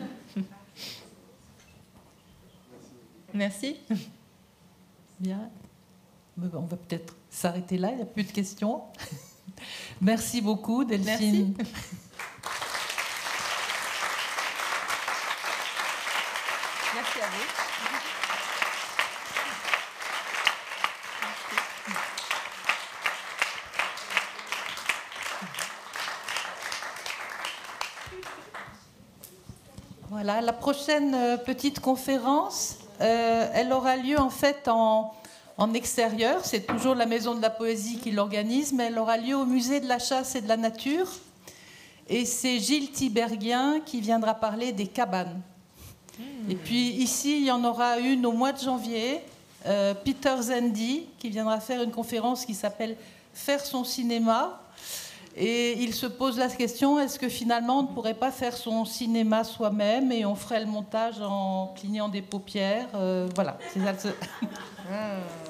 Merci. Bien. On va peut-être s'arrêter là, il n'y a plus de questions. Merci beaucoup, Delphine. Merci. Merci à vous. Voilà, la prochaine euh, petite conférence, euh, elle aura lieu en fait en, en extérieur. C'est toujours la Maison de la Poésie qui l'organise, mais elle aura lieu au Musée de la Chasse et de la Nature. Et c'est Gilles Tiberghien qui viendra parler des cabanes. Et puis ici, il y en aura une au mois de janvier, euh, Peter Zendi, qui viendra faire une conférence qui s'appelle « Faire son cinéma ». Et il se pose la question, est-ce que finalement on ne pourrait pas faire son cinéma soi-même et on ferait le montage en clignant des paupières, euh, voilà, c'est ça. Ah.